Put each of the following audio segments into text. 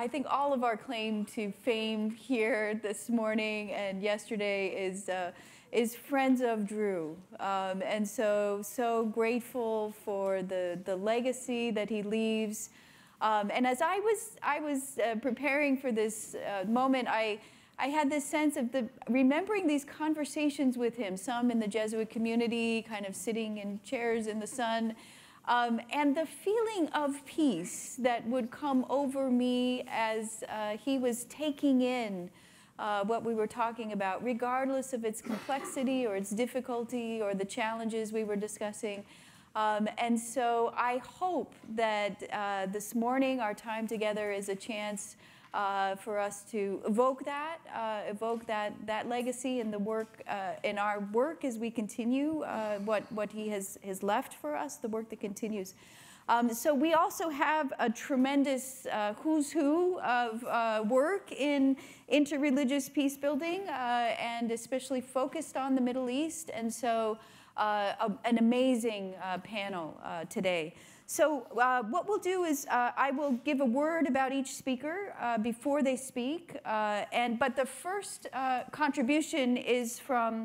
I think all of our claim to fame here this morning and yesterday is friends of Drew, and so grateful for the legacy that he leaves. And as I was preparing for this moment, I had this sense of remembering these conversations with him, some in the Jesuit community, kind of sitting in chairs in the sun, and the feeling of peace that would come over me as he was taking in what we were talking about, regardless of its complexity or its difficulty or the challenges we were discussing. And so I hope that this morning our time together is a chance for us to evoke that legacy in the work, in our work as we continue what he has left for us, the work that continues. So we also have a tremendous who's who of work in interreligious peacebuilding, and especially focused on the Middle East. And so an amazing panel today. So what we'll do is I will give a word about each speaker before they speak. But the first contribution is from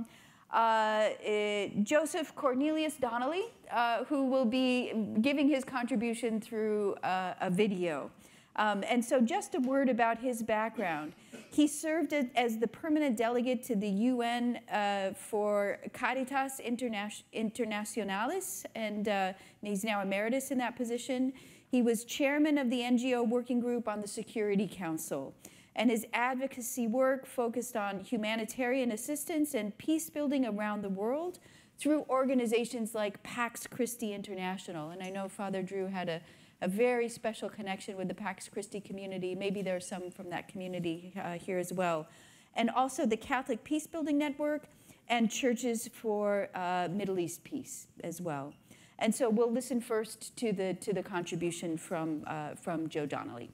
Joseph Cornelius Donnelly, who will be giving his contribution through a video. And so just a word about his background. He served as the permanent delegate to the UN for Caritas Internationalis, and he's now emeritus in that position. He was chairman of the NGO Working Group on the Security Council, and his advocacy work focused on humanitarian assistance and peace building around the world through organizations like Pax Christi International. And I know Father Drew had a very special connection with the Pax Christi community. Maybe there are some from that community here as well. And also the Catholic Peacebuilding Network and Churches for Middle East Peace as well. And so we'll listen first to the contribution from Joe Donnelly.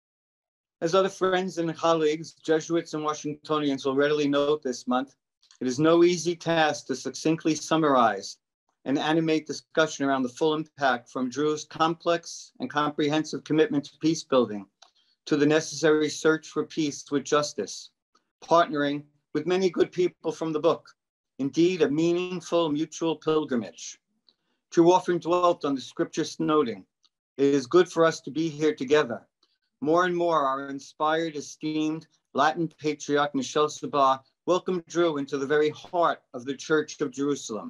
As other friends and colleagues, Jesuits and Washingtonians will readily note this month, it is no easy task to succinctly summarize and animate discussion around the full impact from Drew's complex and comprehensive commitment to peace building to the necessary search for peace with justice, partnering with many good people from the book, indeed a meaningful mutual pilgrimage. Drew often dwelt on the scripture's noting, it is good for us to be here together. More and more our inspired, esteemed Latin patriarch Michel Sabat welcomed Drew into the very heart of the Church of Jerusalem.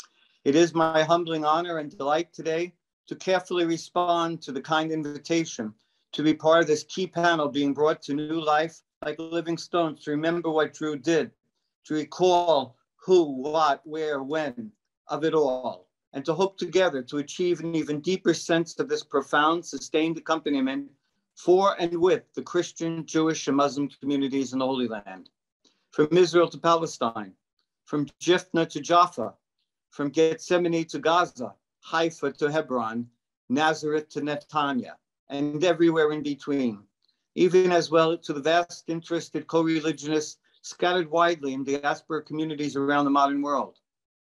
It is my humbling honor and delight today to carefully respond to the kind invitation to be part of this key panel being brought to new life like living stones, to remember what Drew did, to recall who, what, where, when of it all, and to hope together to achieve an even deeper sense of this profound, sustained accompaniment for and with the Christian, Jewish, and Muslim communities in the Holy Land, from Israel to Palestine, from Jifna to Jaffa, from Gethsemane to Gaza, Haifa to Hebron, Nazareth to Netanya, and everywhere in between, even as well to the vast interested co-religionists scattered widely in diaspora communities around the modern world.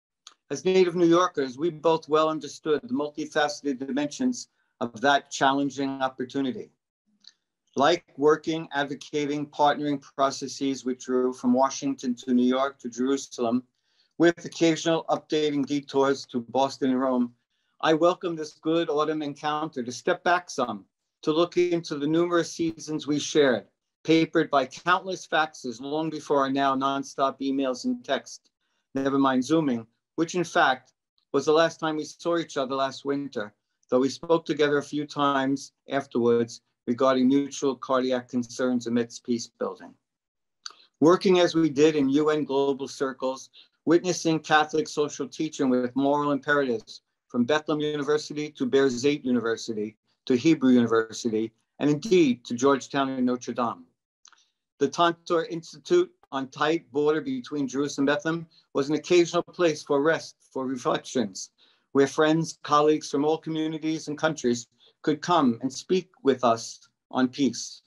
As native New Yorkers, we both well understood the multifaceted dimensions of that challenging opportunity. Like working, advocating, partnering processes with Drew from Washington to New York to Jerusalem, with occasional updating detours to Boston and Rome, I welcome this good autumn encounter to step back some, to look into the numerous seasons we shared, papered by countless faxes long before our now nonstop emails and text, never mind Zooming, which in fact was the last time we saw each other last winter, though we spoke together a few times afterwards regarding mutual cardiac concerns amidst peace building. Working as we did in UN global circles, witnessing Catholic social teaching with moral imperatives from Bethlehem University to Berzeit University to Hebrew University, and indeed to Georgetown and Notre Dame. The Tantor Institute on tight border between Jerusalem and Bethlehem was an occasional place for rest, for reflections, where friends, colleagues from all communities and countries could come and speak with us on peace.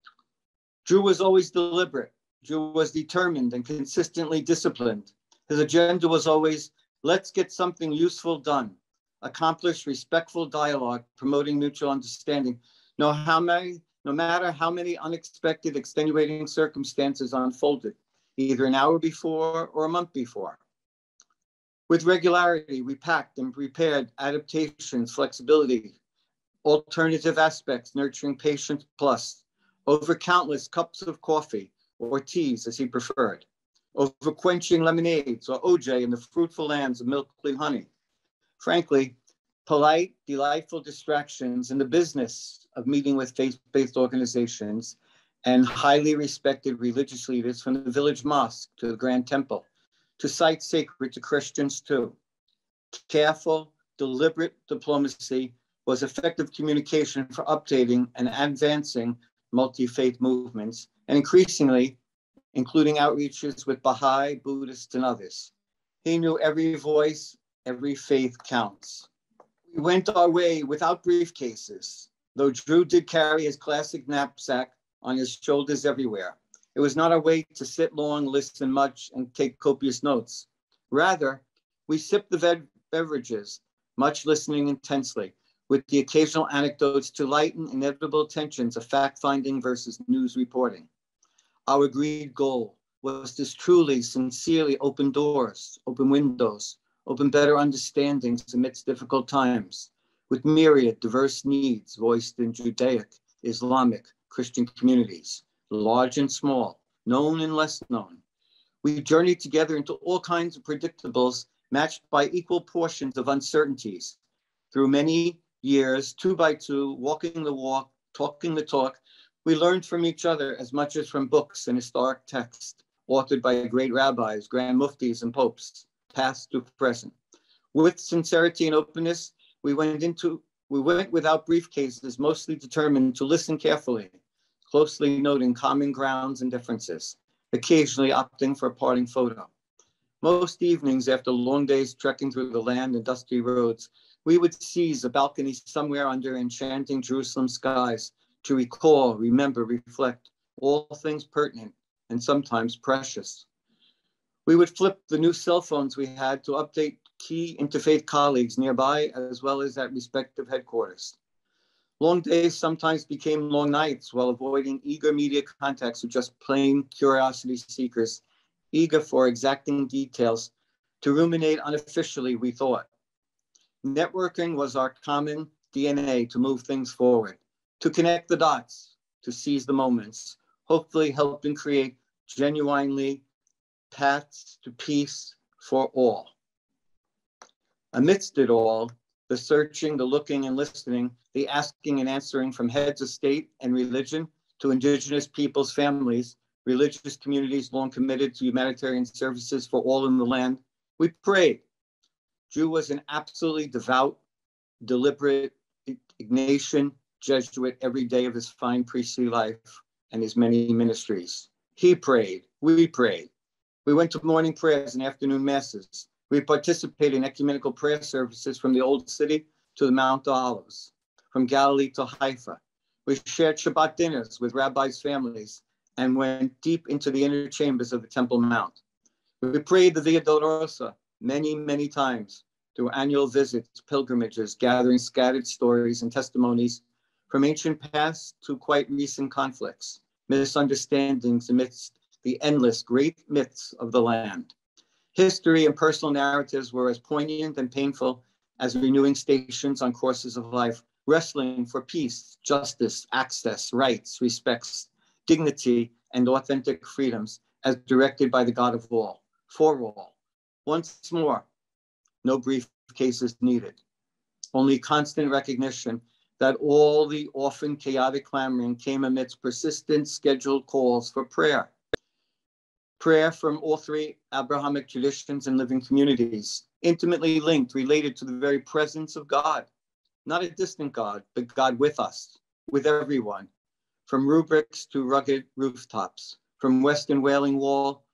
Drew was always deliberate. Drew was determined and consistently disciplined. His agenda was always, let's get something useful done, accomplish respectful dialogue, promoting mutual understanding, no no matter how many unexpected extenuating circumstances unfolded, either an hour before or a month before. With regularity, we packed and prepared adaptations, flexibility, alternative aspects, nurturing patience plus, over countless cups of coffee or teas as he preferred, over quenching lemonades or OJ in the fruitful lands of milkly honey. Frankly, polite, delightful distractions in the business of meeting with faith-based organizations and highly respected religious leaders from the village mosque to the Grand Temple, to sites sacred to Christians too. Careful, deliberate diplomacy was effective communication for updating and advancing multi-faith movements, and increasingly, including outreaches with Baha'i, Buddhists, and others. He knew every voice, every faith counts. We went our way without briefcases, though Drew did carry his classic knapsack on his shoulders everywhere. It was not our way to sit long, listen much, and take copious notes. Rather, we sipped the beverages, much listening intensely, with the occasional anecdotes to lighten inevitable tensions of fact-finding versus news reporting. Our agreed goal was to truly, sincerely open doors, open windows, open better understandings amidst difficult times, with myriad diverse needs voiced in Judaic, Islamic, Christian communities, large and small, known and less known. We journeyed together into all kinds of predictables, matched by equal portions of uncertainties. Through many years, 2 by 2, walking the walk, talking the talk, we learned from each other as much as from books and historic text, authored by great rabbis, grand muftis, and popes, past to present. With sincerity and openness, we went without briefcases, mostly determined to listen carefully, closely noting common grounds and differences, occasionally opting for a parting photo. Most evenings, after long days trekking through the land and dusty roads, we would seize a balcony somewhere under enchanting Jerusalem skies to recall, remember, reflect, all things pertinent and sometimes precious. We would flip the new cell phones we had to update key interfaith colleagues nearby, as well as at respective headquarters. Long days sometimes became long nights while avoiding eager media contacts with just plain curiosity seekers, eager for exacting details to ruminate unofficially, we thought. Networking was our common DNA to move things forward, to connect the dots, to seize the moments, hopefully helping create genuinely paths to peace for all. Amidst it all, the searching, the looking and listening, the asking and answering from heads of state and religion to indigenous peoples' families, religious communities long committed to humanitarian services for all in the land, we prayed. Drew was an absolutely devout, deliberate Ignatian Jesuit every day of his fine priestly life and his many ministries. He prayed, we prayed. We went to morning prayers and afternoon masses. We participated in ecumenical prayer services from the Old City to the Mount of Olives, from Galilee to Haifa. We shared Shabbat dinners with rabbis' families and went deep into the inner chambers of the Temple Mount. We prayed the Via Dolorosa many, many times through annual visits, pilgrimages, gathering scattered stories and testimonies from ancient past to quite recent conflicts, misunderstandings amidst the endless great myths of the land. History and personal narratives were as poignant and painful as renewing stations on courses of life, wrestling for peace, justice, access, rights, respects, dignity, and authentic freedoms as directed by the God of all, for all. Once more, no briefcases needed, only constant recognition that all the often chaotic clamoring came amidst persistent scheduled calls for prayer. Prayer from all three Abrahamic traditions and living communities, intimately linked, related to the very presence of God, not a distant God, but God with us, with everyone, from rubrics to rugged rooftops, from Western Wailing Wall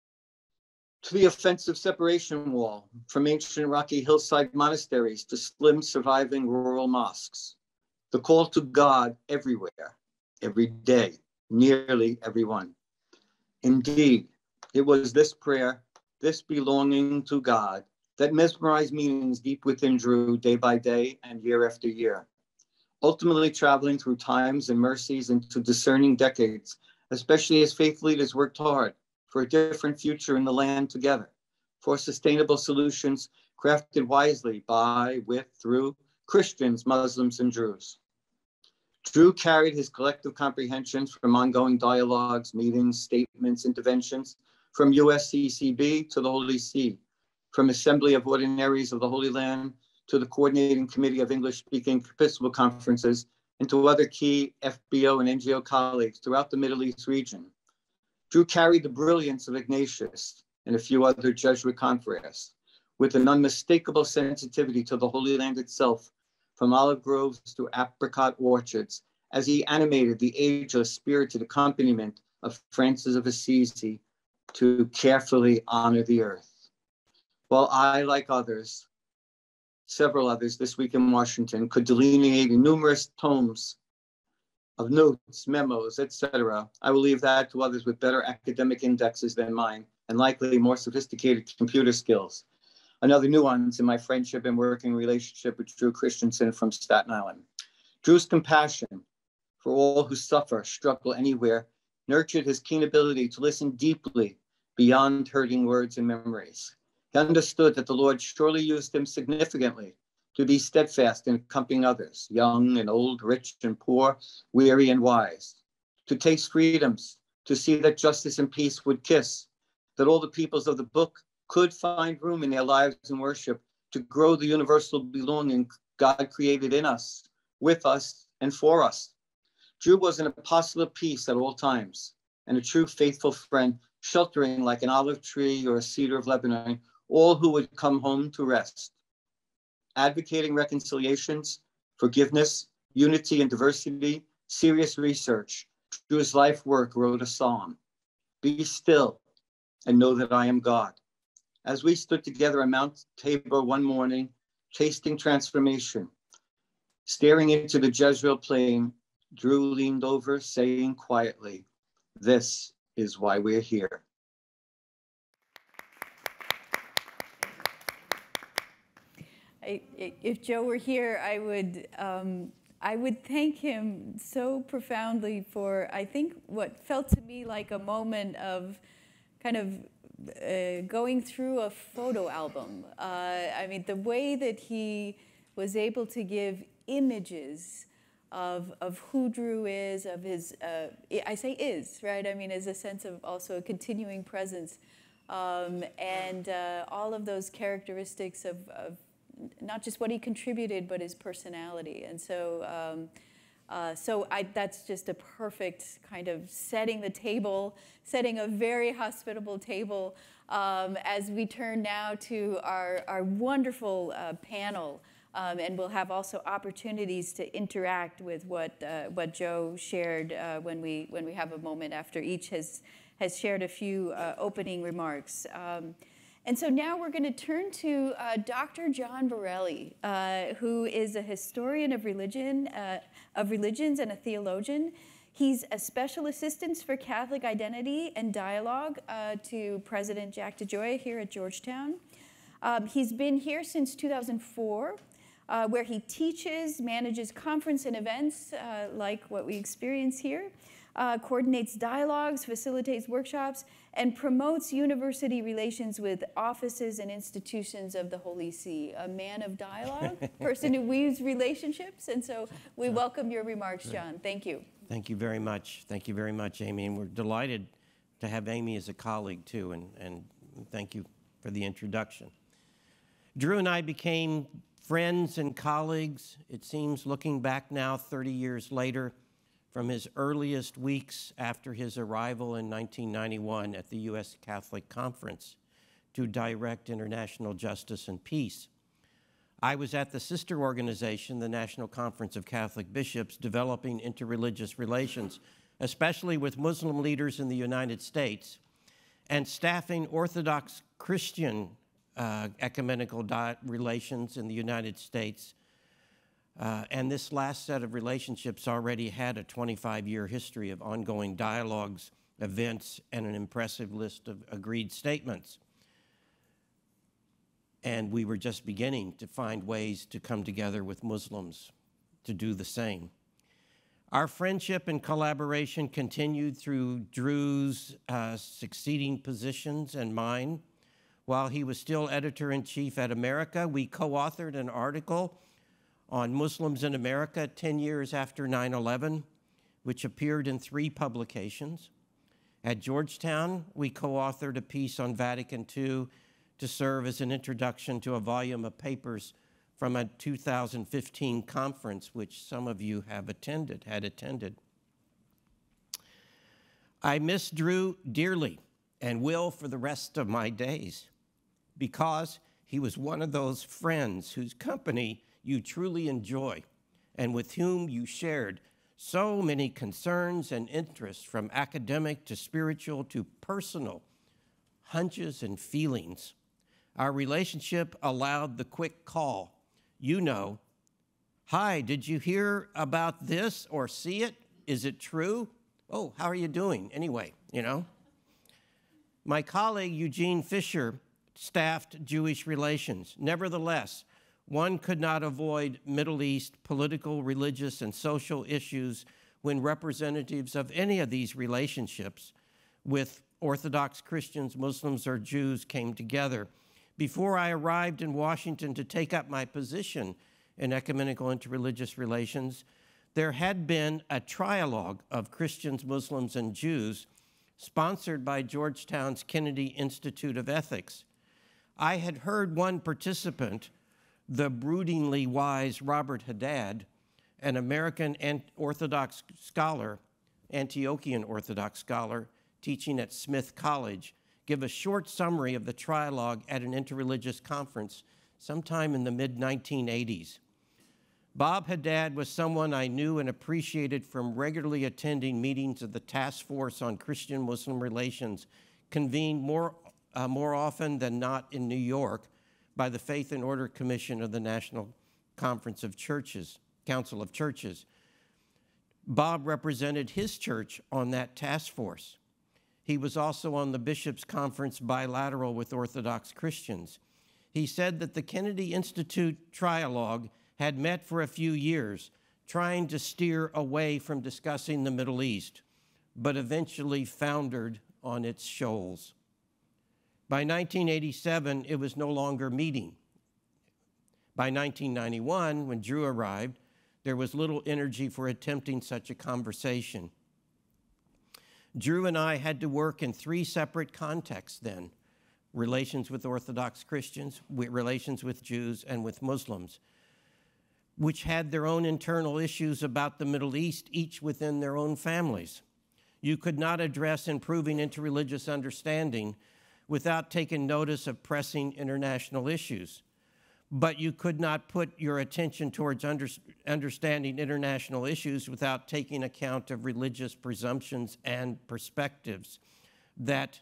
to the offensive separation wall, from ancient rocky hillside monasteries to slim surviving rural mosques. The call to God everywhere, every day, nearly everyone. Indeed, it was this prayer, this belonging to God, that mesmerized meanings deep within Drew day by day and year after year. ultimately traveling through times and mercies into discerning decades, especially as faith leaders worked hard for a different future in the land together, for sustainable solutions crafted wisely by, with, through Christians, Muslims, and Druze. Drew carried his collective comprehensions from ongoing dialogues, meetings, statements, interventions, from USCCB to the Holy See, from Assembly of Ordinaries of the Holy Land to the Coordinating Committee of English-Speaking Episcopal Conferences, and to other key FBO and NGO colleagues throughout the Middle East region. Drew carried the brilliance of Ignatius and a few other Jesuit confreres, with an unmistakable sensitivity to the Holy Land itself, from olive groves to apricot orchards, as he animated the ageless spirited accompaniment of Francis of Assisi to carefully honor the earth. While I, like others, several others this week in Washington, could delineate numerous tomes of notes, memos, etc., I will leave that to others with better academic indexes than mine and likely more sophisticated computer skills. Another nuance in my friendship and working relationship with Drew Christiansen from Staten Island. Drew's compassion for all who suffer, struggle anywhere, nurtured his keen ability to listen deeply beyond hurting words and memories. He understood that the Lord surely used him significantly to be steadfast in accompanying others, young and old, rich and poor, weary and wise, to taste freedoms, to see that justice and peace would kiss, that all the peoples of the book could find room in their lives and worship to grow the universal belonging God created in us, with us, and for us. Drew was an apostle of peace at all times, and a true faithful friend, sheltering like an olive tree or a cedar of Lebanon, all who would come home to rest. Advocating reconciliations, forgiveness, unity and diversity, serious research, Drew's life work wrote a psalm. Be still and know that I am God. As we stood together on Mount Tabor one morning, tasting transformation, staring into the Jezreel plain, Drew leaned over, saying quietly, "This is why we're here." If Joe were here, I would thank him so profoundly for, I think, what felt to me like a moment of kind of going through a photo album. I mean, the way that he was able to give images of who Drew is, of his, I say is, right? I mean, as a sense of also a continuing presence, and all of those characteristics of not just what he contributed, but his personality. And so, that's just a perfect kind of setting the table, setting a very hospitable table as we turn now to our wonderful panel. And we'll have also opportunities to interact with what Joe shared when we have a moment after each has shared a few opening remarks. And so now we're going to turn to Dr. John Berkley, who is a historian of religions and a theologian. He's a special assistant for Catholic identity and dialogue to President Jack DeGioia here at Georgetown. He's been here since 2004, where he teaches, manages conference and events like what we experience here, coordinates dialogues, facilitates workshops, and promotes university relations with offices and institutions of the Holy See. A man of dialogue, person who weaves relationships. And so we welcome your remarks, John. Thank you. Thank you very much. Thank you very much, Amy. And we're delighted to have Amy as a colleague, too. And thank you for the introduction. Drew and I became friends and colleagues, it seems, looking back now 30 years later, from his earliest weeks after his arrival in 1991 at the U.S. Catholic Conference to direct international justice and peace. I was at the sister organization, the National Conference of Catholic Bishops, developing interreligious relations, especially with Muslim leaders in the United States, and staffing Orthodox Christian ecumenical relations in the United States. And this last set of relationships already had a 25-year history of ongoing dialogues, events, and an impressive list of agreed statements. And we were just beginning to find ways to come together with Muslims to do the same. Our friendship and collaboration continued through Drew's succeeding positions and mine. While he was still editor-in-chief at America, we co-authored an article on Muslims in America 10 years after 9/11, which appeared in 3 publications. At Georgetown, we co-authored a piece on Vatican II to serve as an introduction to a volume of papers from a 2015 conference, which some of you had attended. I miss Drew dearly and will for the rest of my days, because he was one of those friends whose company you truly enjoy and with whom you shared so many concerns and interests, from academic to spiritual to personal, hunches and feelings. Our relationship allowed the quick call. You know, hi, did you hear about this or see it? Is it true? Oh, how are you doing? Anyway, you know. My colleague Eugene Fisher staffed Jewish relations. Nevertheless, one could not avoid Middle East political, religious, and social issues when representatives of any of these relationships with Orthodox Christians, Muslims, or Jews came together. Before I arrived in Washington to take up my position in ecumenical interreligious relations, there had been a trialogue of Christians, Muslims, and Jews sponsored by Georgetown's Kennedy Institute of Ethics. I had heard one participant, the broodingly wise Robert Haddad, an American Orthodox scholar, Antiochian Orthodox scholar, teaching at Smith College, give a short summary of the trialogue at an interreligious conference sometime in the mid-1980s. Bob Haddad was someone I knew and appreciated from regularly attending meetings of the Task Force on Christian-Muslim Relations, convened more often than not in New York by the Faith and Order Commission of the National Conference of Churches, Council of Churches. Bob represented his church on that task force. He was also on the Bishops' Conference bilateral with Orthodox Christians. He said that the Kennedy Institute trialogue had met for a few years, trying to steer away from discussing the Middle East, but eventually foundered on its shoals. By 1987, it was no longer meeting. By 1991, when Drew arrived, there was little energy for attempting such a conversation. Drew and I had to work in 3 separate contexts then: relations with Orthodox Christians, relations with Jews, and with Muslims, which had their own internal issues about the Middle East, each within their own families. You could not address improving interreligious understanding without taking notice of pressing international issues. But you could not put your attention towards understanding international issues without taking account of religious presumptions and perspectives that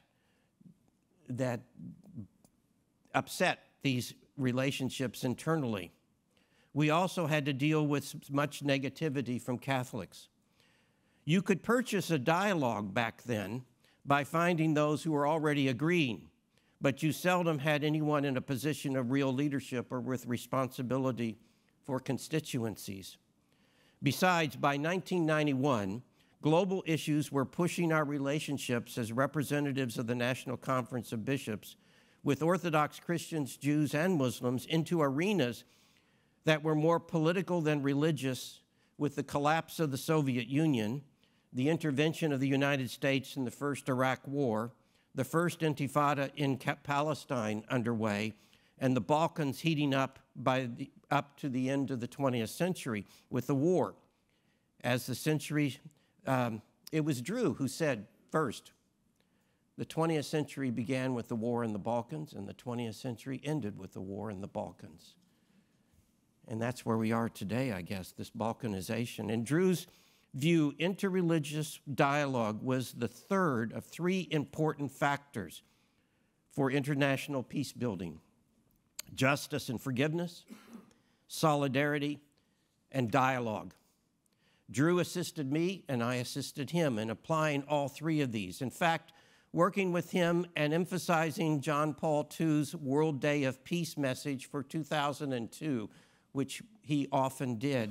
upset these relationships internally. We also had to deal with much negativity from Catholics. You could purchase a dialogue back then by finding those who were already agreeing, but you seldom had anyone in a position of real leadership or with responsibility for constituencies. Besides, by 1991, global issues were pushing our relationships as representatives of the National Conference of Bishops with Orthodox Christians, Jews, and Muslims into arenas that were more political than religious, with the collapse of the Soviet Union, the intervention of the United States in the First Iraq War, the First Intifada in Palestine underway, and the Balkans heating up to the end of the 20th century with the war. As the century, it was Drew who said first, the 20th century began with the war in the Balkans, and the 20th century ended with the war in the Balkans. And that's where we are today, I guess, this Balkanization. In Drew's view, interreligious dialogue was the third of 3 important factors for international peace building: justice and forgiveness, solidarity, and dialogue. Drew assisted me, and I assisted him in applying all 3 of these. In fact, working with him and emphasizing John Paul II's World Day of Peace message for 2002, which he often did,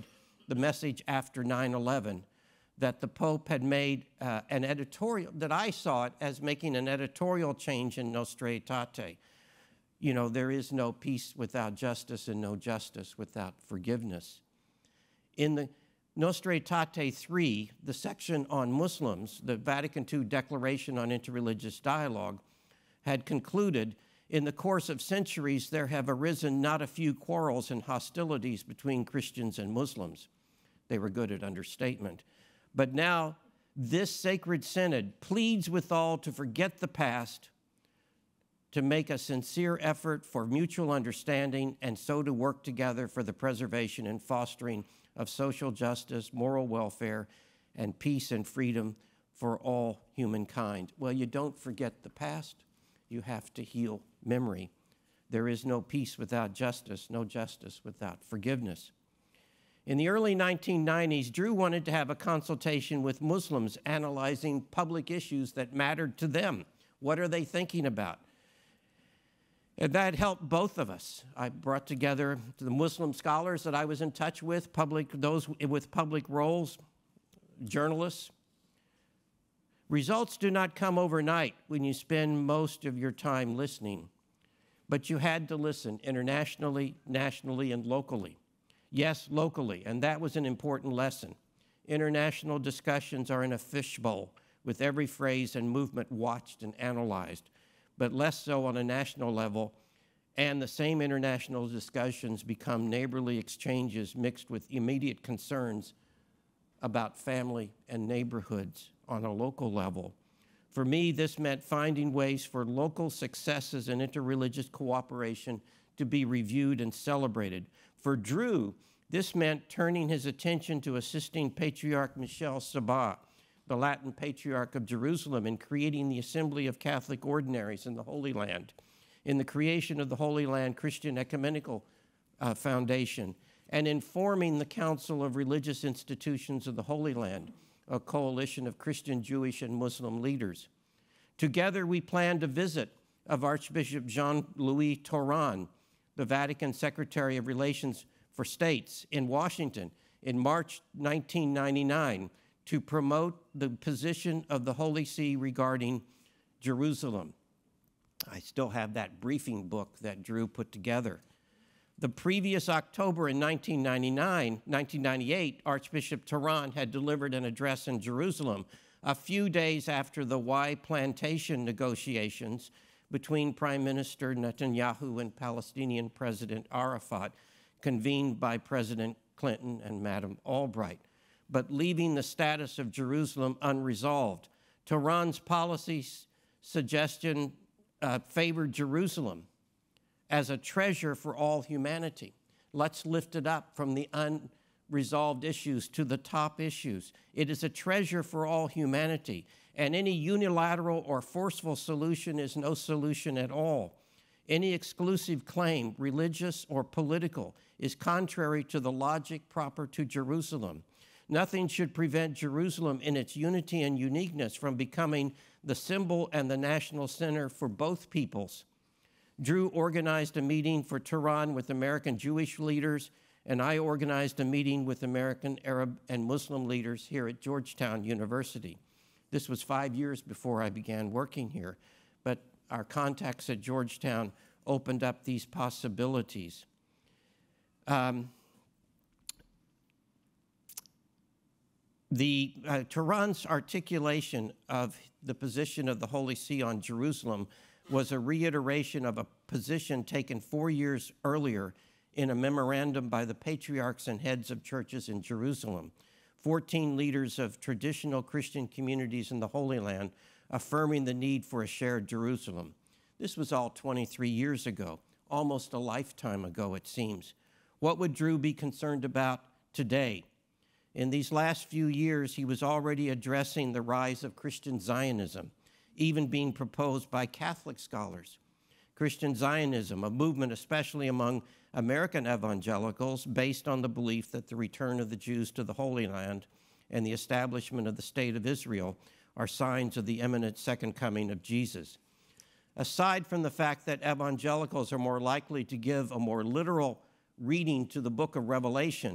the message after 9/11, that the Pope had made an editorial, that I saw it as making an editorial change in Nostra Aetate. You know, there is no peace without justice and no justice without forgiveness. In the Nostra Aetate 3, the section on Muslims, the Vatican II Declaration on Interreligious Dialogue, had concluded, in the course of centuries, there have arisen not a few quarrels and hostilities between Christians and Muslims. They were good at understatement. But now, this sacred synod pleads with all to forget the past, to make a sincere effort for mutual understanding, and so to work together for the preservation and fostering of social justice, moral welfare, and peace and freedom for all humankind. Well, you don't forget the past. You have to heal memory. There is no peace without justice, no justice without forgiveness. In the early 1990s, Drew wanted to have a consultation with Muslims analyzing public issues that mattered to them. What are they thinking about? And that helped both of us. I brought together the Muslim scholars that I was in touch with, those with public roles, journalists. Results do not come overnight when you spend most of your time listening, but you had to listen internationally, nationally, and locally. Yes, locally, and that was an important lesson. International discussions are in a fishbowl with every phrase and movement watched and analyzed, but less so on a national level, and the same international discussions become neighborly exchanges mixed with immediate concerns about family and neighborhoods on a local level. For me, this meant finding ways for local successes and interreligious cooperation to be reviewed and celebrated. For Drew, this meant turning his attention to assisting Patriarch Michel Sabat, the Latin Patriarch of Jerusalem, in creating the Assembly of Catholic Ordinaries in the Holy Land, in the creation of the Holy Land Christian Ecumenical Foundation, and in forming the Council of Religious Institutions of the Holy Land, a coalition of Christian, Jewish, and Muslim leaders. Together, we planned a visit of Archbishop Jean-Louis Tauran, the Vatican Secretary of Relations for States, in Washington in March 1999 to promote the position of the Holy See regarding Jerusalem. I still have that briefing book that Drew put together. The previous October in 1998, Archbishop Tauran had delivered an address in Jerusalem a few days after the Y plantation negotiations between Prime Minister Netanyahu and Palestinian President Arafat, convened by President Clinton and Madam Albright, but leaving the status of Jerusalem unresolved. Tauran's policy suggestion favored Jerusalem as a treasure for all humanity. Let's lift it up from the unresolved issues to the top issues. It is a treasure for all humanity, and any unilateral or forceful solution is no solution at all. Any exclusive claim, religious or political, is contrary to the logic proper to Jerusalem. Nothing should prevent Jerusalem in its unity and uniqueness from becoming the symbol and the national center for both peoples. Drew organized a meeting for Tauran with American Jewish leaders, and I organized a meeting with American Arab and Muslim leaders here at Georgetown University. This was 5 years before I began working here, but our contacts at Georgetown opened up these possibilities. Tauran's articulation of the position of the Holy See on Jerusalem was a reiteration of a position taken 4 years earlier in a memorandum by the patriarchs and heads of churches in Jerusalem, 14 leaders of traditional Christian communities in the Holy Land, affirming the need for a shared Jerusalem. This was all 23 years ago, almost a lifetime ago, it seems. What would Drew be concerned about today? In these last few years, he was already addressing the rise of Christian Zionism, even being proposed by Catholic scholars. Christian Zionism, a movement especially among American evangelicals based on the belief that the return of the Jews to the Holy Land and the establishment of the State of Israel are signs of the imminent second coming of Jesus. Aside from the fact that evangelicals are more likely to give a more literal reading to the book of Revelation,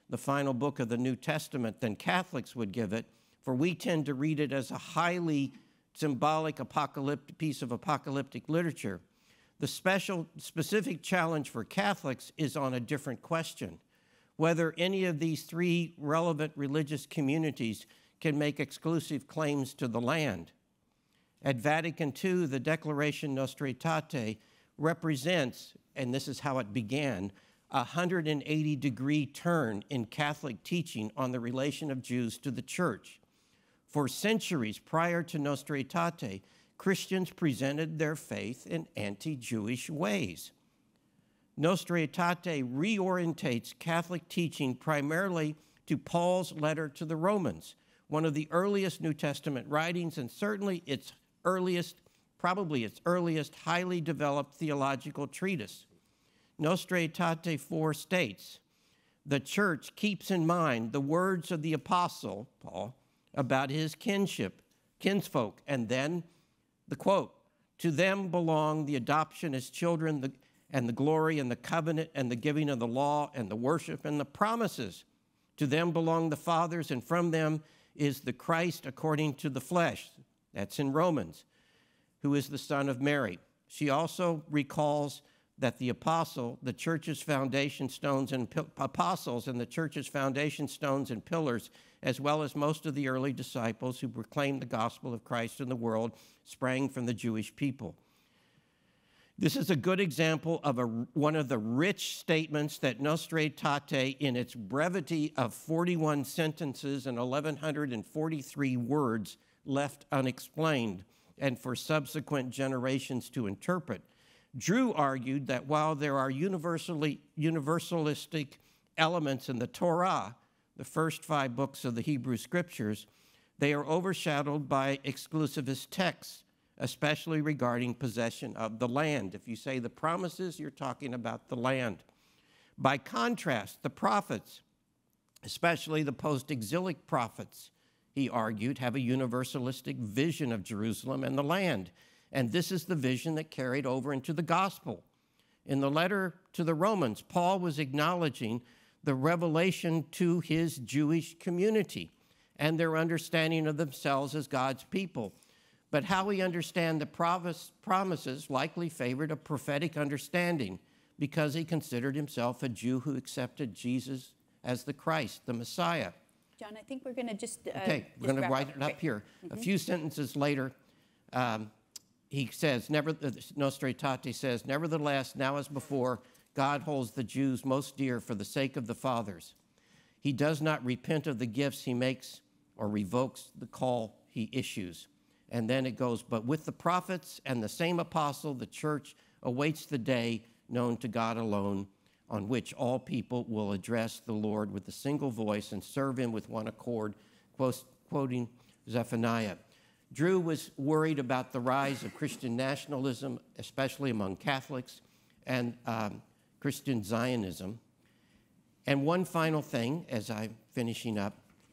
the final book of the New Testament, than Catholics would give it, for we tend to read it as a highly symbolic piece of apocalyptic literature. The specific challenge for Catholics is on a different question: whether any of these three relevant religious communities can make exclusive claims to the land. At Vatican II, the Declaration Nostra Aetate represents, and this is how it began, a 180-degree turn in Catholic teaching on the relation of Jews to the church. For centuries prior to Nostra Aetate, Christians presented their faith in anti-Jewish ways. Nostra Aetate reorientates Catholic teaching primarily to Paul's letter to the Romans, one of the earliest New Testament writings, and certainly its earliest, probably its earliest highly developed theological treatise. Nostra Aetate 4 states, the church keeps in mind the words of the apostle, Paul, about his kinsfolk, and then the quote, to them belong the adoption as children and the glory and the covenant and the giving of the law and the worship and the promises. To them belong the fathers, and from them is the Christ according to the flesh. That's in Romans, who is the son of Mary. She also recalls that the apostle, the church's foundation stones and apostles and the church's foundation stones and pillars, as well as most of the early disciples who proclaimed the gospel of Christ in the world, sprang from the Jewish people. This is a good example of one of the rich statements that Nostra Aetate, in its brevity of 41 sentences and 1,143 words, left unexplained and for subsequent generations to interpret. Drew argued that while there are universalistic elements in the Torah, the first 5 books of the Hebrew Scriptures, they are overshadowed by exclusivist texts, especially regarding possession of the land. If you say the promises, you're talking about the land. By contrast, the prophets, especially the post-exilic prophets, he argued, have a universalistic vision of Jerusalem and the land. And this is the vision that carried over into the gospel. In the letter to the Romans, Paul was acknowledging the revelation to his Jewish community and their understanding of themselves as God's people. But how we understand the promises likely favored a prophetic understanding because he considered himself a Jew who accepted Jesus as the Christ, the Messiah. John, I think we're going to just we're going to write it up here. A few sentences later, he says, Nostra Aetate says, nevertheless, now as before, God holds the Jews most dear for the sake of the fathers. He does not repent of the gifts he makes or revokes the call he issues. And then it goes, but with the prophets and the same apostle, the church awaits the day known to God alone, on which all people will address the Lord with a single voice and serve him with one accord, quoting Zephaniah. Drew was worried about the rise of Christian nationalism, especially among Catholics, and Christian Zionism. And one final thing, as I'm finishing up,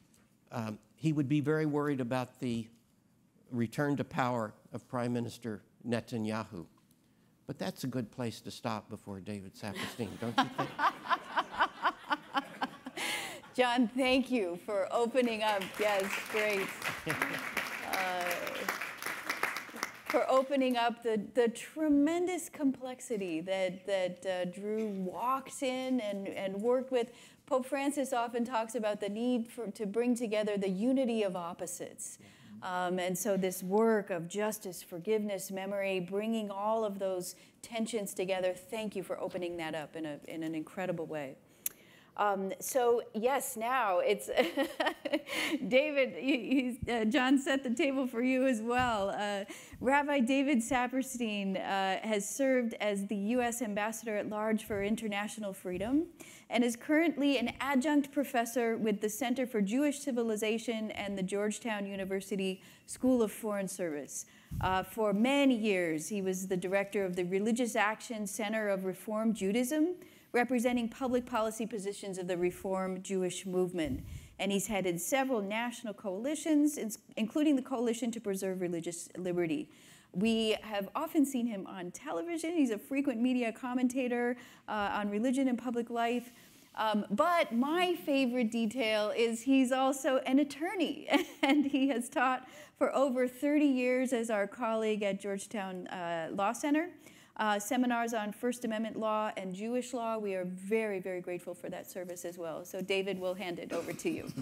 he would be very worried about the return to power of Prime Minister Netanyahu. But that's a good place to stop before David Saperstein, don't you think? John, thank you for opening up. Yes, great. For opening up the tremendous complexity that Drew walked in and worked with. Pope Francis often talks about the need to bring together the unity of opposites. And so this work of justice, forgiveness, memory, bringing all of those tensions together, thank you for opening that up in an incredible way. So yes, now it's David. John set the table for you as well. Rabbi David Saperstein has served as the U.S. Ambassador at Large for International Freedom and is currently an adjunct professor with the Center for Jewish Civilization and the Georgetown University School of Foreign Service. For many years, he was the director of the Religious Action Center of Reform Judaism, representing public policy positions of the Reform Jewish movement. And he's headed several national coalitions, including the Coalition to Preserve Religious Liberty. We have often seen him on television. He's a frequent media commentator on religion and public life. But my favorite detail is he's also an attorney, and he has taught for over 30 years as our colleague at Georgetown Law Center, seminars on First Amendment law and Jewish law. We are very, very grateful for that service as well. So David, we'll hand it over to you.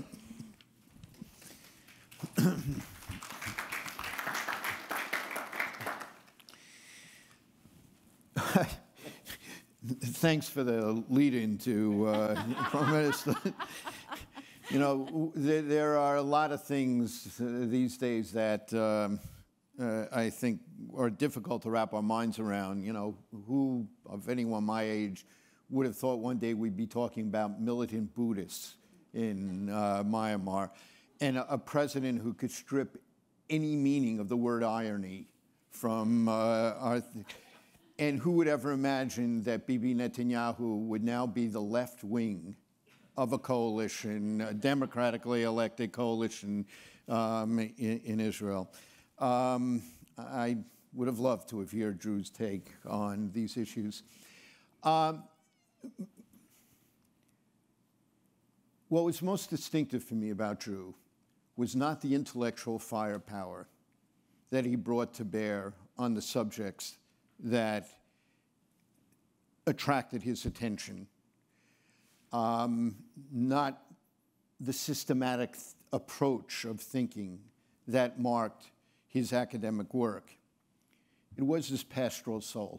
Thanks for the lead-in to Prime Minister. You know, there are a lot of things these days that I think are difficult to wrap our minds around. You know, who of anyone my age would have thought one day we'd be talking about militant Buddhists in Myanmar, and a president who could strip any meaning of the word irony from and who would ever imagine that Bibi Netanyahu would now be the left wing of a coalition, a democratically elected coalition in Israel? I would have loved to have heard Drew's take on these issues. What was most distinctive for me about Drew was not the intellectual firepower that he brought to bear on the subjects that attracted his attention, not the systematic approach of thinking that marked his academic work. It was his pastoral soul.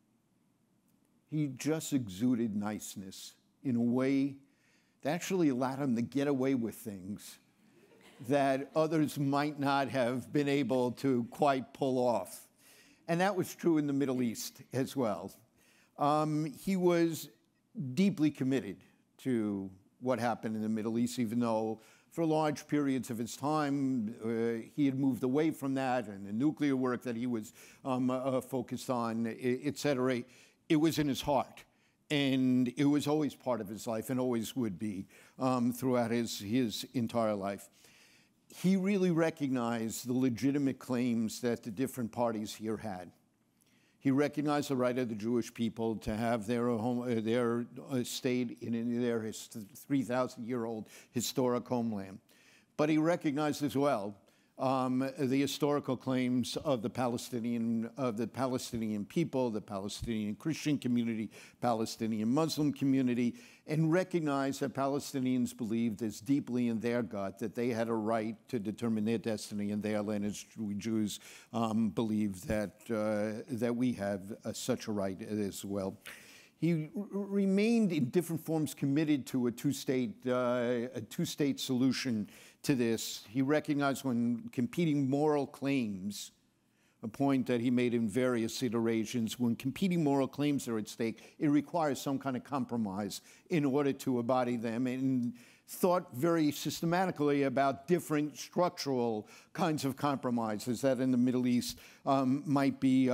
He just exuded niceness in a way that actually allowed him to get away with things that others might not have been able to quite pull off. And that was true in the Middle East as well. He was deeply committed to what happened in the Middle East, even though for large periods of his time he had moved away from that, and the nuclear work that he was focused on, et cetera. It was in his heart, and it was always part of his life and always would be throughout his entire life. He really recognized the legitimate claims that the different parties here had. He recognized the right of the Jewish people to have their home, their state in their 3,000-year-old historic homeland. But he recognized as well the historical claims of the Palestinian people, the Palestinian Christian community, Palestinian Muslim community, and recognized that Palestinians believed as deeply in their gut that they had a right to determine their destiny in their land as we Jews believe that we have such a right as well. He remained in different forms committed to a two-state solution to this. He recognized when competing moral claims, a point that he made in various iterations, when competing moral claims are at stake, it requires some kind of compromise in order to embody them, and thought very systematically about different structural kinds of compromises that in the Middle East might be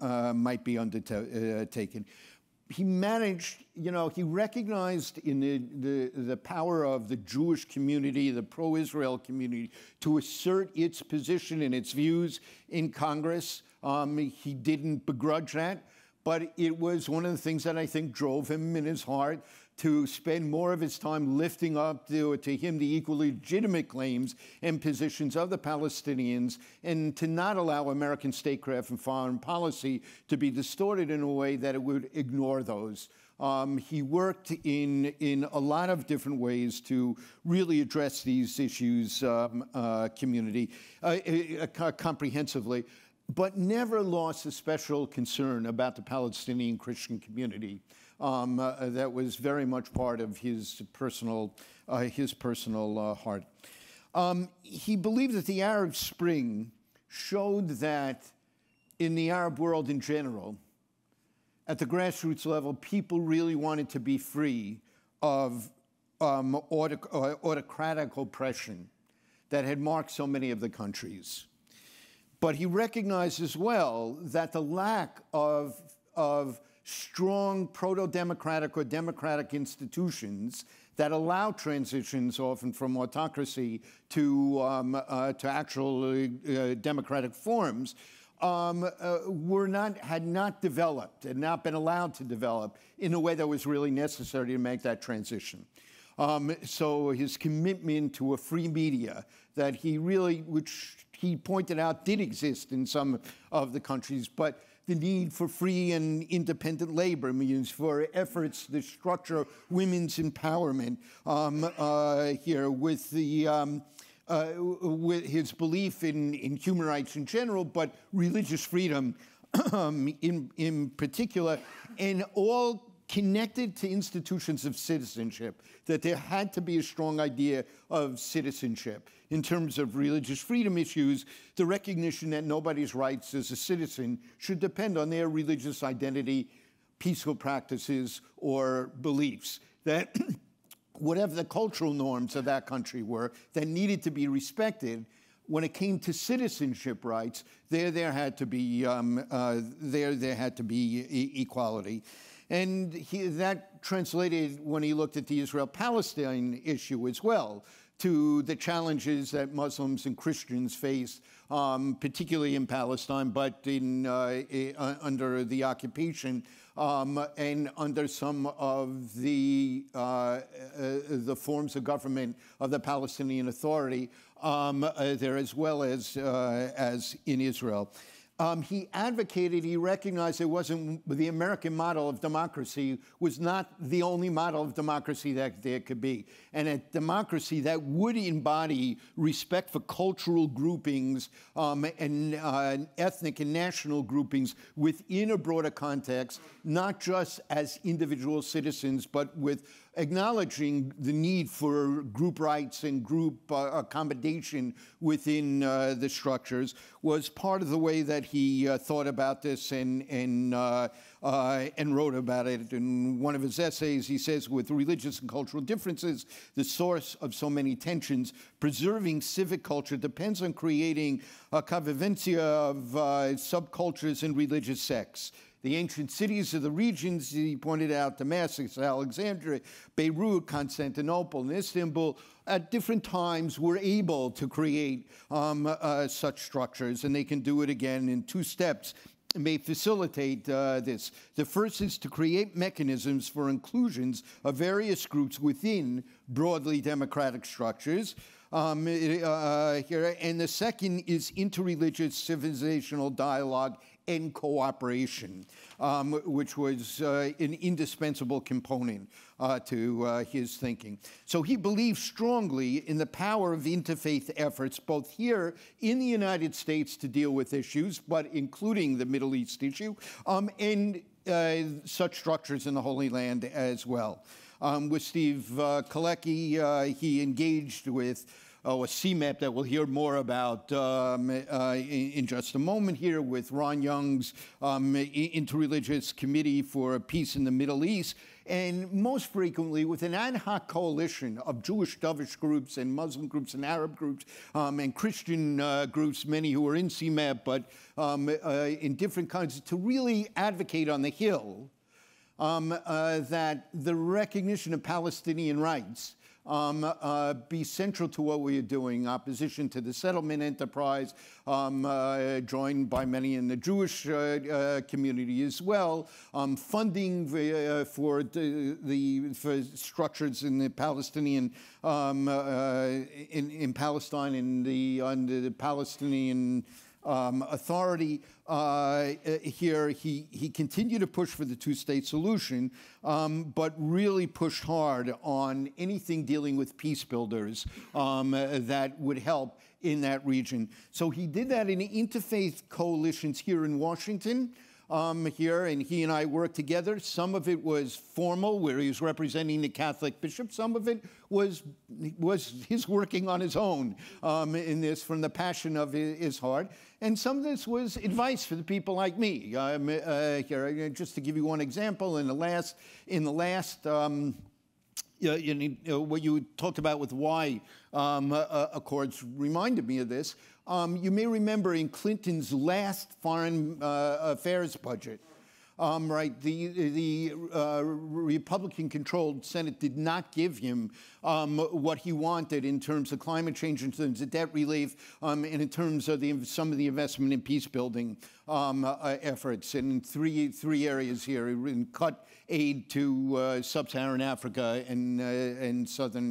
undertaken. He managed, you know, he recognized in the power of the Jewish community, the pro-Israel community, to assert its position and its views in Congress. He didn't begrudge that, but it was one of the things that I think drove him in his heart to spend more of his time lifting up to him the equally legitimate claims and positions of the Palestinians, and to not allow American statecraft and foreign policy to be distorted in a way that it would ignore those. He worked in a lot of different ways to really address these issues comprehensively, but never lost a special concern about the Palestinian Christian community. That was very much part of his personal heart. He believed that the Arab Spring showed that in the Arab world in general, at the grassroots level, people really wanted to be free of autocratic oppression that had marked so many of the countries. But he recognized as well that the lack of strong proto-democratic or democratic institutions that allow transitions often from autocracy to actual democratic forms had not developed, had not been allowed to develop in a way that was really necessary to make that transition. So his commitment to a free media that which he pointed out did exist in some of the countries, but the need for free and independent labor means for efforts to structure women's empowerment here with his belief in human rights in general, but religious freedom in particular, and all connected to institutions of citizenship, that there had to be a strong idea of citizenship. In terms of religious freedom issues, the recognition that nobody's rights as a citizen should depend on their religious identity, peaceful practices, or beliefs. That whatever the cultural norms of that country were that needed to be respected, when it came to citizenship rights, there had to be equality. And that translated, when he looked at the Israel-Palestine issue as well, to the challenges that Muslims and Christians faced, particularly in Palestine, but under the occupation and under some of the forms of government of the Palestinian Authority there, as well as in Israel. He advocated, he recognized it wasn't, the American model of democracy was not the only model of democracy that there could be. And a democracy that would embody respect for cultural groupings and ethnic and national groupings within a broader context, not just as individual citizens, but with acknowledging the need for group rights and group accommodation within the structures, was part of the way that he thought about this and wrote about it. In one of his essays, he says, with religious and cultural differences, the source of so many tensions, preserving civic culture depends on creating a convivencia of subcultures and religious sects. The ancient cities of the regions, he pointed out, Damascus, Alexandria, Beirut, Constantinople, and Istanbul, at different times were able to create such structures, and they can do it again in two steps. May facilitate this. The first is to create mechanisms for inclusions of various groups within broadly democratic structures. And the second is interreligious civilizational dialogue and cooperation, which was an indispensable component to his thinking. So he believed strongly in the power of interfaith efforts, both here in the United States to deal with issues, but including the Middle East issue, and such structures in the Holy Land as well. With Steve Kalecki, he engaged with a CMAP that we'll hear more about in just a moment here, with Ron Young's Interreligious Committee for Peace in the Middle East, and most frequently with an ad hoc coalition of Jewish dovish groups and Muslim groups and Arab groups and Christian groups, many who are in CMAP, but in different kinds, to really advocate on the Hill that the recognition of Palestinian rights be central to what we are doing. Opposition to the settlement enterprise, joined by many in the Jewish community as well. Funding for structures in the Palestinian in Palestine under the Palestinian Authority. Here, he continued to push for the two-state solution, but really pushed hard on anything dealing with peace builders that would help in that region. So he did that in interfaith coalitions here in Washington, and he and I worked together. Some of it was formal, where he was representing the Catholic bishop. Some of it was his working on his own in this, from the passion of his heart. And some of this was advice for the people like me. Just to give you one example, in the last what you talked about with why accords reminded me of this. You may remember in Clinton's last foreign affairs budget, right? The Republican-controlled Senate did not give him what he wanted in terms of climate change, in terms of debt relief, and in terms of some of the investment in peace-building efforts. And in three areas here, in cut aid to sub-Saharan Africa and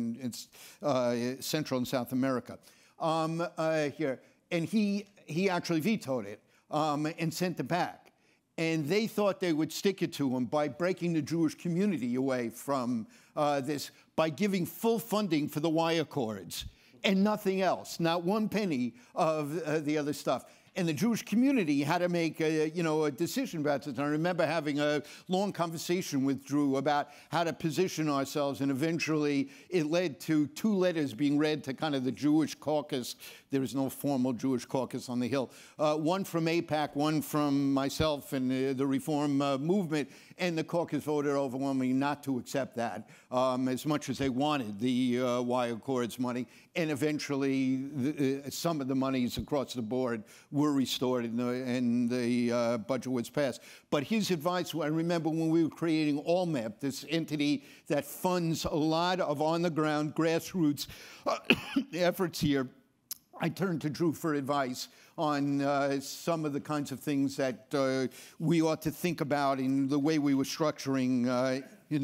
Central and South America. Here, and he actually vetoed it and sent it back. And they thought they would stick it to him by breaking the Jewish community away from this, by giving full funding for the Y Accords and nothing else, not one penny of the other stuff. And the Jewish community had to make a decision about this. And I remember having a long conversation with Drew about how to position ourselves, and eventually it led to 2 letters being read to kind of the Jewish caucus. There is no formal Jewish caucus on the Hill. One from AIPAC, one from myself and the Reform movement, and the caucus voted overwhelmingly not to accept that, as much as they wanted the Y Accords money. And eventually, some of the monies across the board were restored, and the budget was passed. But his advice, I remember when we were creating AllMap, this entity that funds a lot of on-the-ground grassroots efforts here, I turned to Drew for advice on some of the kinds of things that we ought to think about in the way we were structuring,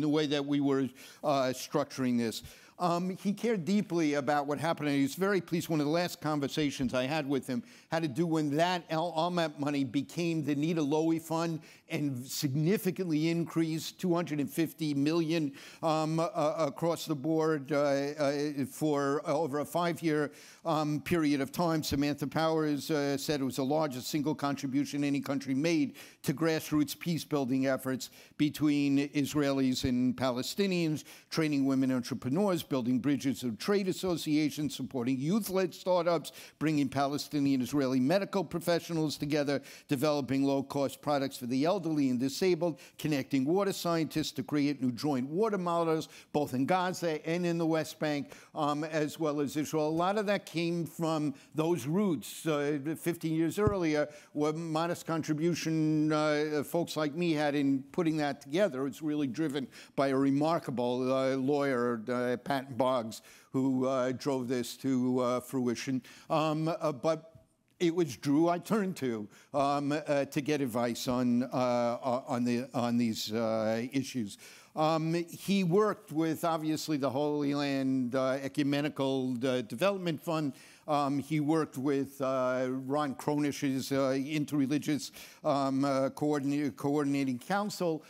structuring this. He cared deeply about what happened, and he was very pleased. One of the last conversations I had with him had to do when that AllMap money became the Nita Lowey Fund and significantly increased, $250 million across the board for over a 5-year period of time. Samantha Powers said it was the largest single contribution any country made to grassroots peace-building efforts between Israelis and Palestinians, training women entrepreneurs, building bridges of trade associations, supporting youth-led startups, bringing Palestinian Israeli medical professionals together, developing low-cost products for the elderly and disabled, connecting water scientists to create new joint water models, both in Gaza and in the West Bank, as well as Israel. A lot of that came from those roots 15 years earlier, what modest contribution folks like me had in putting that together. It's really driven by a remarkable lawyer, Pat Boggs, who drove this to fruition. But it was Drew I turned to get advice on these issues. He worked with, obviously, the Holy Land Ecumenical Development Fund. He worked with Ron Kronish's Interreligious Coordinating Council.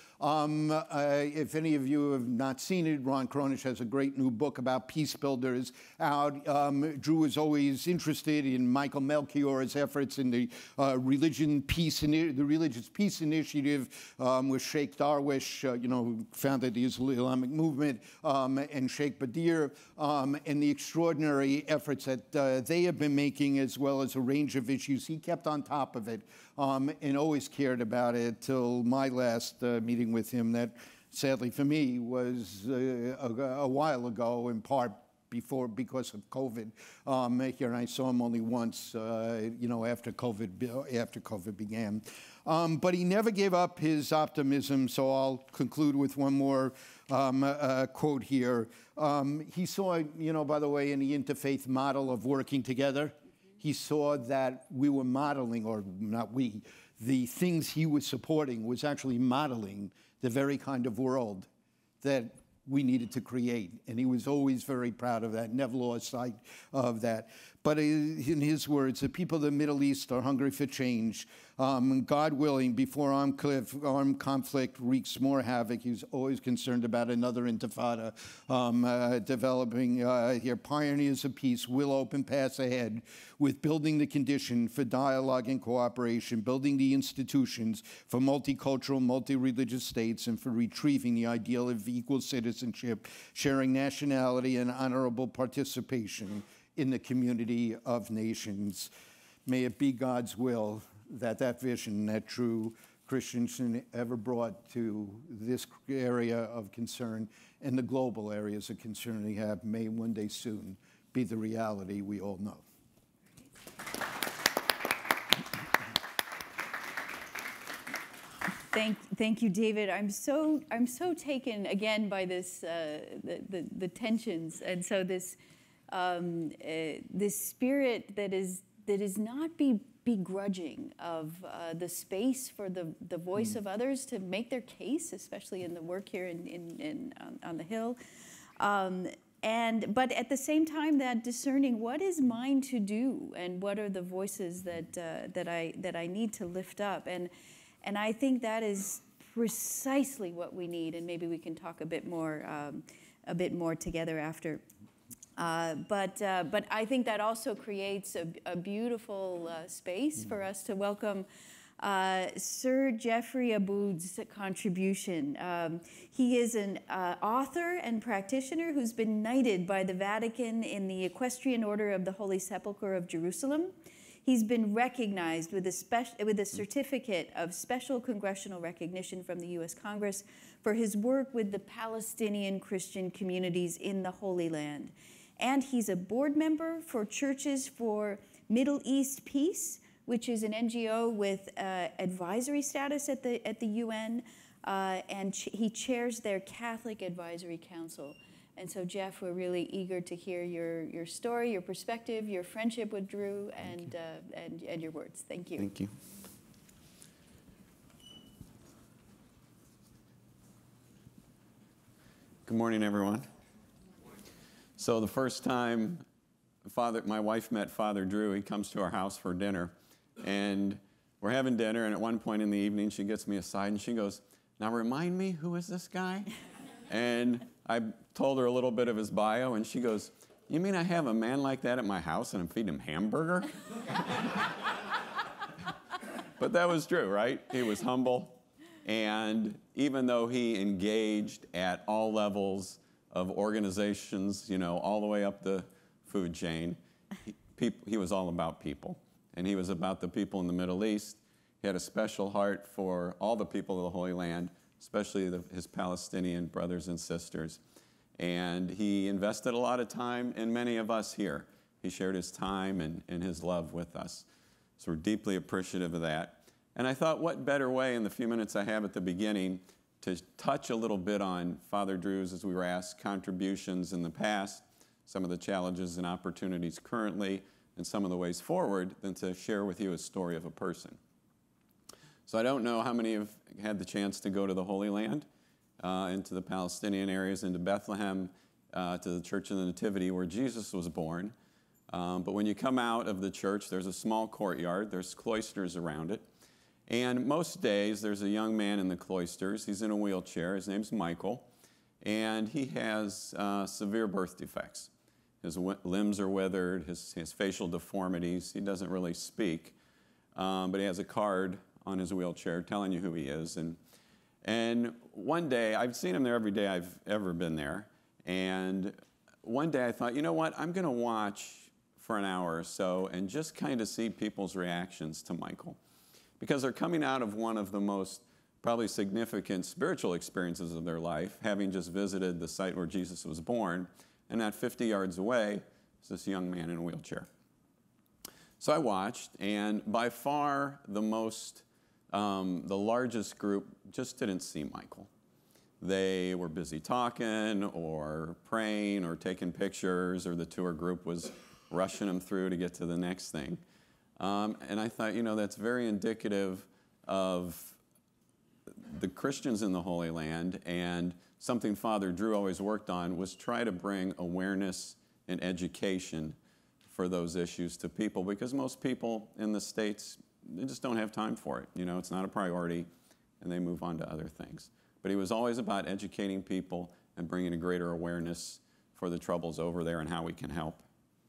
If any of you have not seen it, Ron Kronish has a great new book about peace builders out. Drew was always interested in Michael Melchior's efforts in the Religious Peace Initiative with Sheikh Darwish, who founded the Islamic movement, and Sheikh Badir, and the extraordinary efforts that they have been making, as well as a range of issues. He kept on top of it and always cared about it till my last meeting with him, that sadly for me was a while ago, in part because of COVID. Here, and I saw him only once, after COVID began. But he never gave up his optimism, so I'll conclude with one more quote here. He saw, by the way, in the interfaith model of working together, he saw that we were modeling, or not we, the things he was supporting was actually modeling the very kind of world that we needed to create. And he was always very proud of that, never lost sight of that. But in his words, the people of the Middle East are hungry for change. God willing, before armed conflict wreaks more havoc, he's always concerned about another intifada developing here. Pioneers of peace will open paths ahead with building the condition for dialogue and cooperation, building the institutions for multicultural, multi-religious states, and for retrieving the ideal of equal citizenship, sharing nationality, and honorable participation in the community of nations. May it be God's will that vision that Drew Christiansen ever brought to this area of concern and the global areas of concern we have may one day soon be the reality we all know. Thank you, David. I'm so taken again by this the tensions, and so this spirit that is not begrudging of the space for the voice of others to make their case, especially in the work here on the Hill. But at the same time, that discerning what is mine to do and what are the voices that I need to lift up, and I think that is precisely what we need, and maybe we can talk a bit more together after. But I think that also creates a beautiful space for us to welcome Sir Jeffrey Aboud's contribution. He is an author and practitioner who's been knighted by the Vatican in the Equestrian Order of the Holy Sepulchre of Jerusalem. He's been recognized with a certificate of special congressional recognition from the U.S. Congress for his work with the Palestinian Christian communities in the Holy Land. And he's a board member for Churches for Middle East Peace, which is an NGO with advisory status at the UN, and he chairs their Catholic Advisory Council. And so, Jeff, we're really eager to hear your story, your perspective, your friendship with Drew, and your words. Thank you. Thank you. Good morning, everyone. So the first time my wife met Father Drew, he comes to our house for dinner, and we're having dinner, and at one point in the evening, she gets me aside, and she goes, "Now remind me, who is this guy?" And I told her a little bit of his bio, and she goes, "You mean I have a man like that at my house and I'm feeding him hamburger?" But that was true, right? He was humble, and even though he engaged at all levels of organizations, all the way up the food chain, he was all about people, and he was about the people in the Middle East. He had a special heart for all the people of the Holy Land, especially his Palestinian brothers and sisters. And he invested a lot of time in many of us here. He shared his time and his love with us. So we're deeply appreciative of that. And I thought, what better way in the few minutes I have at the beginning to touch a little bit on Father Drew's, as we were asked, contributions in the past, some of the challenges and opportunities currently, and some of the ways forward, than to share with you a story of a person. So I don't know how many have had the chance to go to the Holy Land, into the Palestinian areas, into Bethlehem, to the Church of the Nativity where Jesus was born. But when you come out of the church, there's a small courtyard. There's cloisters around it. And most days, there's a young man in the cloisters. He's in a wheelchair. His name's Michael. And he has severe birth defects. His limbs are withered, his facial deformities. He doesn't really speak. But he has a card on his wheelchair telling you who he is. And one day, I've seen him there every day I've ever been there. And one day I thought, you know what, I'm going to watch for an hour or so and just kind of see people's reactions to Michael. Because they're coming out of one of the most probably significant spiritual experiences of their life, having just visited the site where Jesus was born. And not 50 yards away is this young man in a wheelchair. So I watched, and by far the largest group just didn't see Michael. They were busy talking or praying or taking pictures, or the tour group was rushing them through to get to the next thing. And I thought, that's very indicative of the Christians in the Holy Land, and something Father Drew always worked on was try to bring awareness and education for those issues to people, because most people in the States, they just don't have time for it. It's not a priority, and they move on to other things. But he was always about educating people and bringing a greater awareness for the troubles over there and how we can help.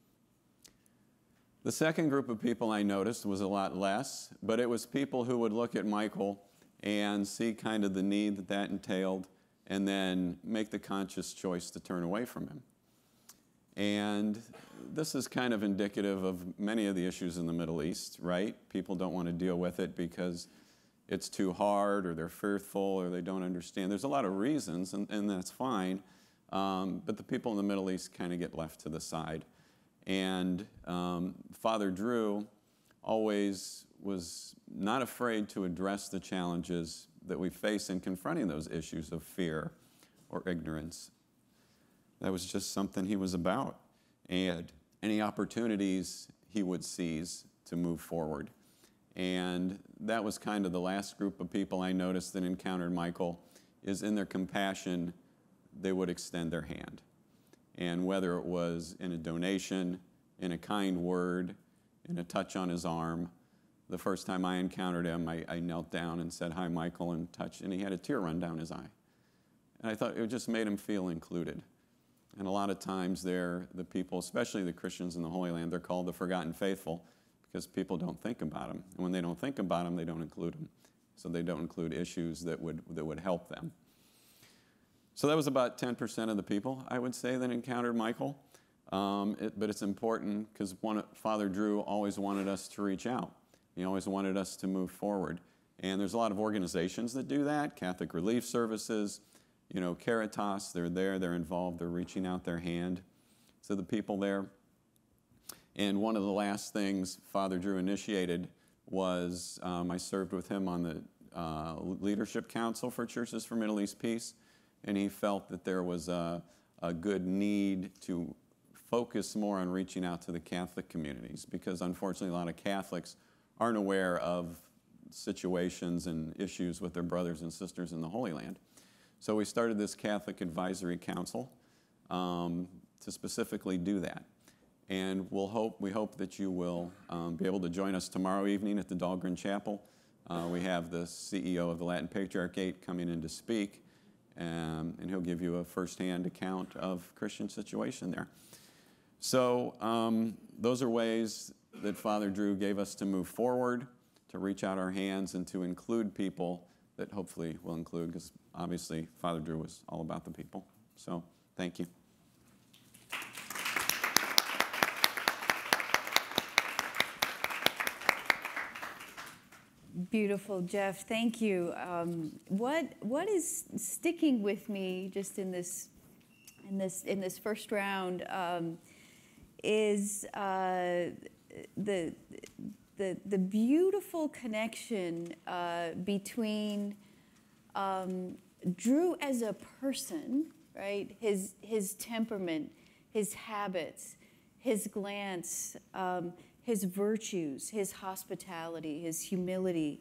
The second group of people I noticed was a lot less, but it was people who would look at Michael and see kind of the need that entailed, and then make the conscious choice to turn away from him. And this is kind of indicative of many of the issues in the Middle East, right? People don't want to deal with it because it's too hard, or they're fearful, or they don't understand. There's a lot of reasons, and that's fine, but the people in the Middle East kind of get left to the side. And Father Drew always was not afraid to address the challenges that we face in confronting those issues of fear or ignorance. That was just something he was about. And any opportunities he would seize to move forward. And that was kind of the last group of people I noticed that encountered Michael, is in their compassion, they would extend their hand. And whether it was in a donation, in a kind word, in a touch on his arm. The first time I encountered him, I knelt down and said, "Hi, Michael," and touched, and he had a tear run down his eye. And I thought it just made him feel included. And a lot of times the people, especially the Christians in the Holy Land, they're called the forgotten faithful because people don't think about them. And when they don't think about them, they don't include them. So they don't include issues that would help them. So that was about 10% of the people, I would say, that encountered Michael. But it's important because Father Drew always wanted us to reach out. He always wanted us to move forward. And there's a lot of organizations that do that, Catholic Relief Services, Caritas, they're there, they're involved, they're reaching out their hand to the people there. And one of the last things Father Drew initiated was I served with him on the Leadership Council for Churches for Middle East Peace, and he felt that there was a good need to focus more on reaching out to the Catholic communities because unfortunately a lot of Catholics aren't aware of situations and issues with their brothers and sisters in the Holy Land. So we started this Catholic Advisory Council to specifically do that. And we hope that you will be able to join us tomorrow evening at the Dahlgren Chapel. We have the CEO of the Latin Patriarchate coming in to speak, and he'll give you a firsthand account of Christian situation there. So those are ways that Father Drew gave us to move forward, to reach out our hands, and to include people that hopefully will include, because obviously Father Drew was all about the people. So thank you. Beautiful, Jeff. Thank you. What is sticking with me just in this first round is the beautiful connection between Drew as a person, right? His temperament, his habits, his glance, his virtues, his hospitality, his humility,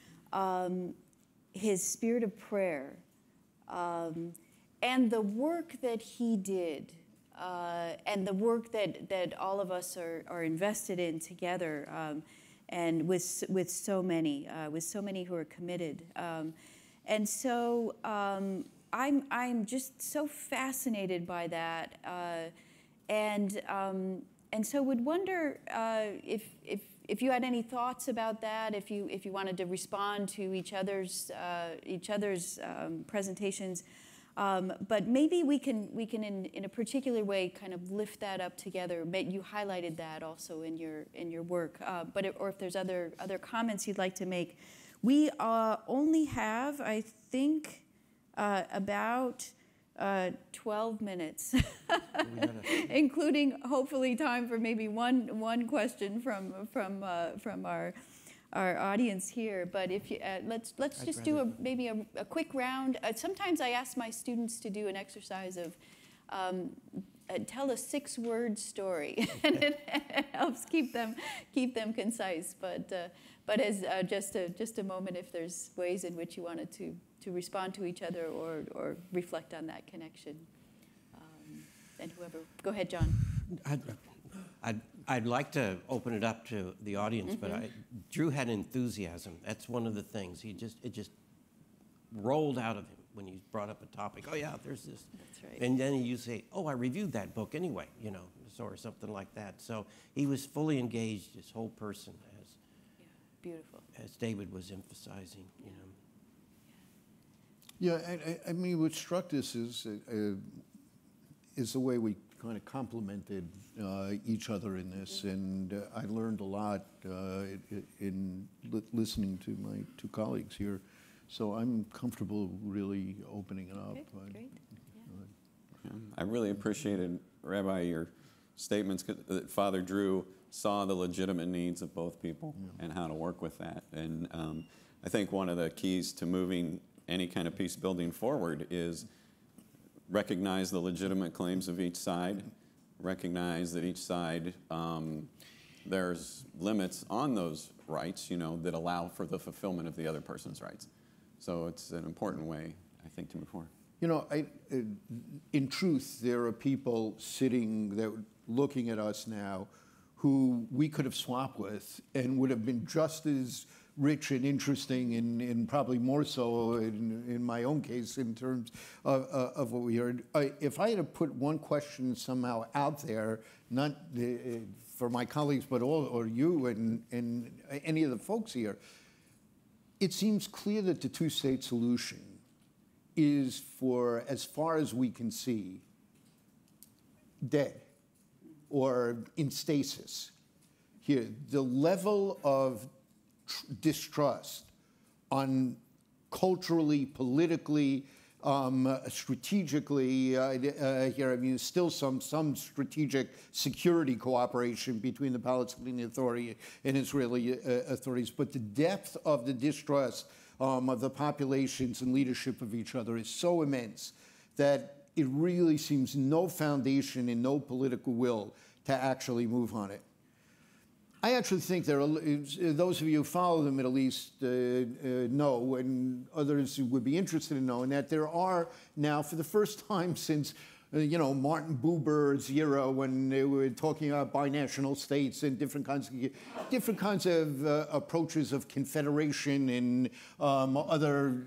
his spirit of prayer, and the work that he did, and the work that all of us are invested in together, and with so many who are committed, and so I'm just so fascinated by that, and so would wonder if you had any thoughts about that, if you wanted to respond to each other's presentations, but maybe we can in a particular way kind of lift that up together. You highlighted that also in your work, or if there's other comments you'd like to make. We only have, I think, about 12 minutes, including hopefully time for maybe one question from our audience here. But if you let's just do maybe a quick round. Sometimes I ask my students to do an exercise of tell a 6-word story, and it helps keep them concise. But as just a moment, if there's ways in which you wanted to respond to each other or reflect on that connection. And whoever, go ahead, John. I'd like to open it up to the audience, but Drew had enthusiasm. That's one of the things. It just rolled out of him when he brought up a topic. Oh yeah, there's this. That's right. And then you say, oh, I reviewed that book anyway, or something like that. So he was fully engaged, his whole person, beautiful. As David was emphasizing, Yeah, I mean, what struck us is the way we kind of complemented each other in this, and I learned a lot in listening to my 2 colleagues here. So I'm comfortable really opening it up. Okay, great. I really appreciated, Rabbi, your statements that Father Drew saw the legitimate needs of both people and how to work with that. And I think one of the keys to moving any kind of peace building forward is recognize the legitimate claims of each side, recognize that each side, there's limits on those rights, that allow for the fulfillment of the other person's rights. So it's an important way, I think, to move forward. In truth, there are people looking at us now who we could have swapped with and would have been just as rich and interesting, and probably more so in my own case in terms of what we heard. If I had to put one question somehow out there, not for my colleagues, but or you and any of the folks here, it seems clear that the two-state solution is, for as far as we can see, dead or in stasis. Here, the level of distrust on culturally, politically, strategically, here, I mean, still some strategic security cooperation between the Palestinian Authority and Israeli authorities, but the depth of the distrust of the populations and leadership of each other is so immense that it really seems no foundation and no political will to actually move on it. I actually think there are, those of you who follow the Middle East know, and others who would be interested in knowing, that there are now, for the first time since Martin Buber's era, when they were talking about binational states and different kinds of approaches of confederation and other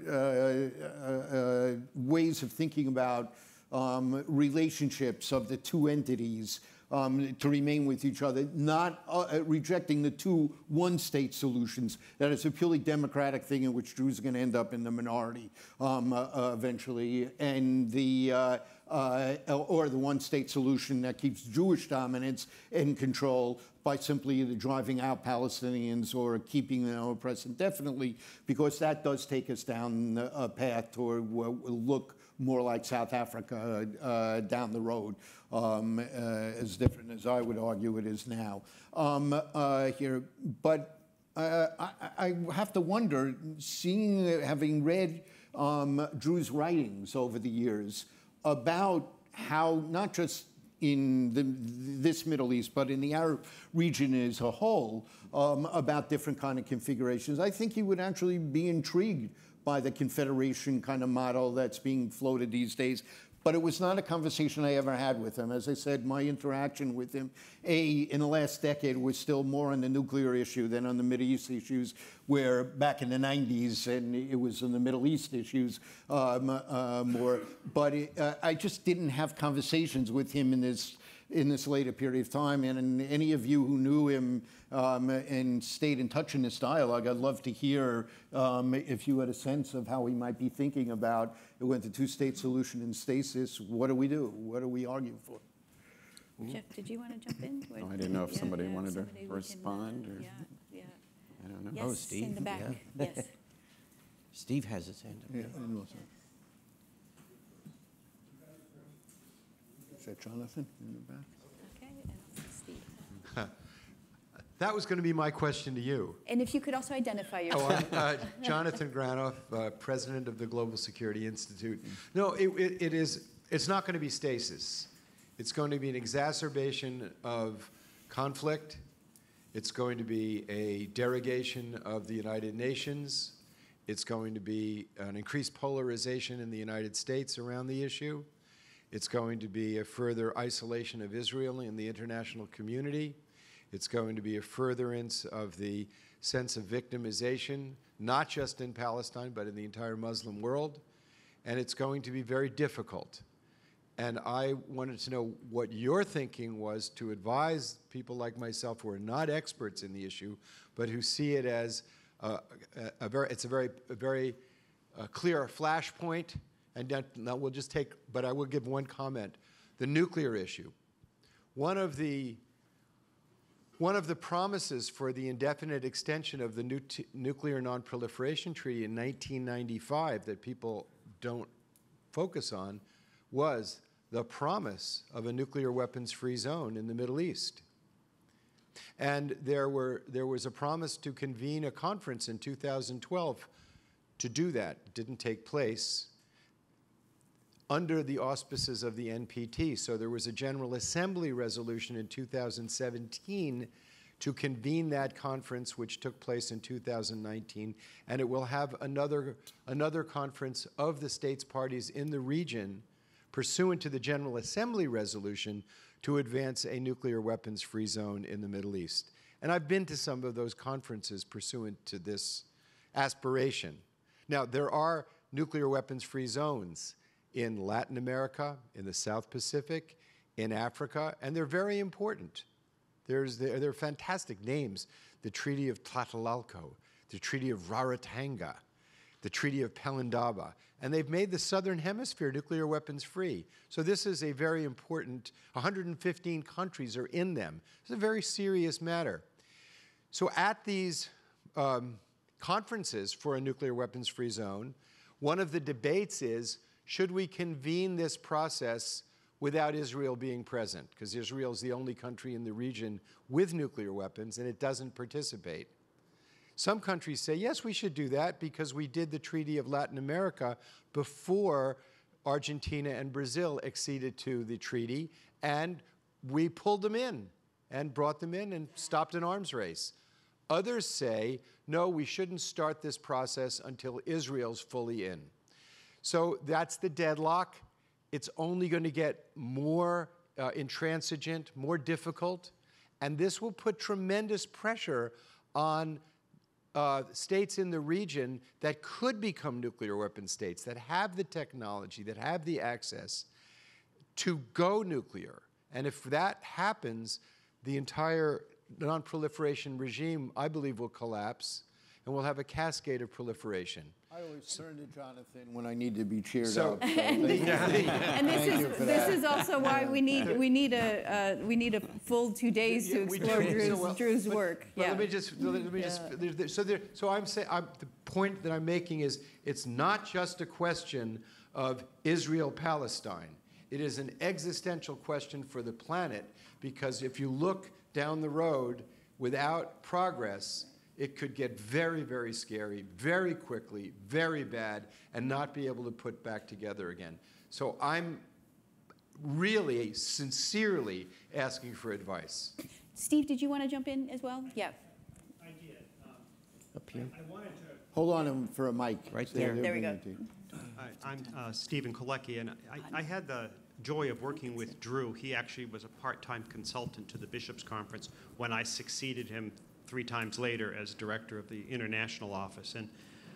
ways of thinking about relationships of the two entities to remain with each other, not rejecting the two one-state solutions. That is a purely democratic thing in which Jews are going to end up in the minority eventually, and or the one-state solution that keeps Jewish dominance and control by simply either driving out Palestinians or keeping them oppressed indefinitely, because that does take us down a path toward what will look more like South Africa down the road, as different as I would argue it is now here. But I have to wonder, having read Drew's writings over the years about how, not just in this Middle East, but in the Arab region as a whole, about different kind of configurations, I think he would actually be intrigued by the confederation kind of model that's being floated these days. But it was not a conversation I ever had with him. As I said, my interaction with him, in the last decade, was still more on the nuclear issue than on the Middle East issues, where back in the 90s, and it was on the Middle East issues more. But I just didn't have conversations with him in this later period of time. And any of you who knew him and stayed in touch in this dialogue, I'd love to hear if you had a sense of how he might be thinking about, with the two-state solution in stasis, what do we do? What do we argue for? Jeff, did you want to jump in? I didn't know if somebody wanted to respond. Or, yeah. I don't know. Yes, Oh, Steve. in the back. Yeah. Yes. Steve has his hand up. Yeah, is that Jonathan in the back? Okay, and Steve. That was going to be my question to you. And if you could also identify yourself. Jonathan Granoff, president of the Global Security Institute. No, it's not going to be stasis. It's going to be an exacerbation of conflict. It's going to be a derogation of the United Nations. It's going to be an increased polarization in the United States around the issue. It's going to be a further isolation of Israel in the international community. It's going to be a furtherance of the sense of victimization, not just in Palestine, but in the entire Muslim world. And it's going to be very difficult. And I wanted to know what your thinking was to advise people like myself who are not experts in the issue, but who see it as a very clear flashpoint. And now we'll just take, but I will give one comment. The nuclear issue. One of the promises for the indefinite extension of the Nuclear Non-Proliferation Treaty in 1995 that people don't focus on was the promise of a nuclear weapons-free zone in the Middle East. And there was a promise to convene a conference in 2012 to do that. It didn't take place under the auspices of the NPT. So there was a General Assembly resolution in 2017 to convene that conference, which took place in 2019, and it will have another conference of the states parties in the region pursuant to the General Assembly resolution to advance a nuclear weapons-free zone in the Middle East. And I've been to some of those conferences pursuant to this aspiration. Now, there are nuclear weapons-free zones in Latin America, in the South Pacific, in Africa, and they're very important. They're fantastic names. The Treaty of Tlatelolco, the Treaty of Rarotonga, the Treaty of Pelindaba, and they've made the Southern Hemisphere nuclear weapons free. So this is a very important, 115 countries are in them. It's a very serious matter. So at these conferences for a nuclear weapons free zone, one of the debates is, should we convene this process without Israel being present? Because Israel is the only country in the region with nuclear weapons, and it doesn't participate. Some countries say, yes, we should do that because we did the Treaty of Latin America before Argentina and Brazil acceded to the treaty, and we pulled them in and brought them in and stopped an arms race. Others say, no, we shouldn't start this process until Israel's fully in. So that's the deadlock. It's only going to get more intransigent, more difficult, and this will put tremendous pressure on states in the region that could become nuclear weapon states, that have the technology, that have the access to go nuclear. And if that happens, the entire non-proliferation regime, I believe, will collapse, and we'll have a cascade of proliferation. I always turn to Jonathan when I need to be cheered So- up. And this is also why we need a full 2 days to we explore do. Drew's work. But Yeah. let me just so I'm saying the point that I'm making is it's not just a question of Israel-Palestine. It is an existential question for the planet, because if you look down the road without progress, it could get very, very scary, very quickly, very bad, and not be able to put back together again. So I'm really, sincerely asking for advice. Steve, did you want to jump in as well? Yeah. I did. Up here. I wanted to. Hold on for a mic. Right So there. they'll There we bring go. it to you. I'm Stephen Kolecki, and I had the joy of working with Drew. He actually was a part-time consultant to the Bishops' Conference when I succeeded him 3 times later as director of the international office. And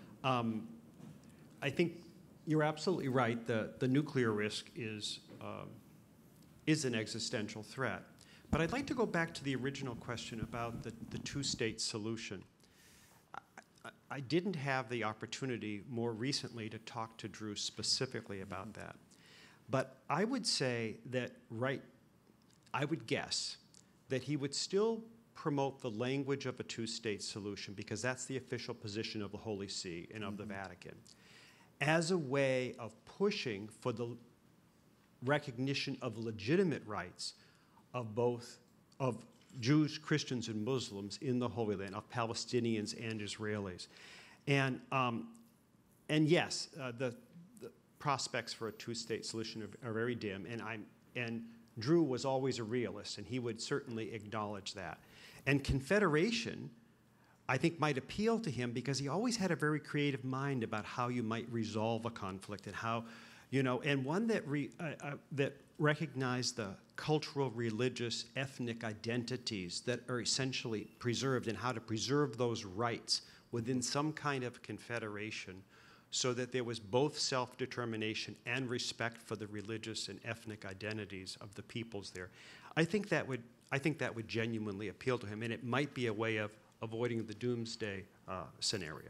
I think you're absolutely right. The nuclear risk is an existential threat. But I'd like to go back to the original question about the two-state solution. I didn't have the opportunity more recently to talk to Drew specifically about that. But I would say that, I would guess that he would still promote the language of a two-state solution, because that's the official position of the Holy See and of the Vatican, as a way of pushing for the recognition of legitimate rights of both of Jews, Christians, and Muslims in the Holy Land, of Palestinians and Israelis. And yes, the prospects for a two-state solution are very dim, and Drew was always a realist, and he would certainly acknowledge that. And confederation, I think, might appeal to him because he always had a very creative mind about how you might resolve a conflict, and how, and one that that recognized the cultural, religious, ethnic identities that are essentially preserved, and how to preserve those rights within some kind of confederation, so that there was both self-determination and respect for the religious and ethnic identities of the peoples there. I think that would genuinely appeal to him, and it might be a way of avoiding the doomsday scenario.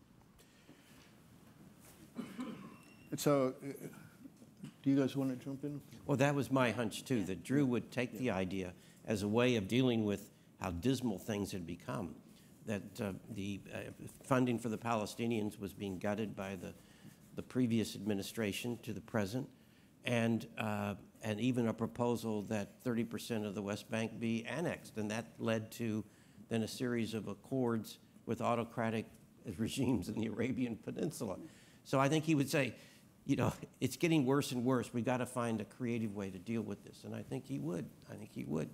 So, do you guys want to jump in? Well, that was my hunch, too, that Drew would take the idea as a way of dealing with how dismal things had become, that the funding for the Palestinians was being gutted by the previous administration to the present, and even a proposal that 30% of the West Bank be annexed, and that led to then a series of accords with autocratic regimes in the Arabian Peninsula. So I think he would say, you know, it's getting worse and worse. We got to find a creative way to deal with this, and I think he would. I think he would.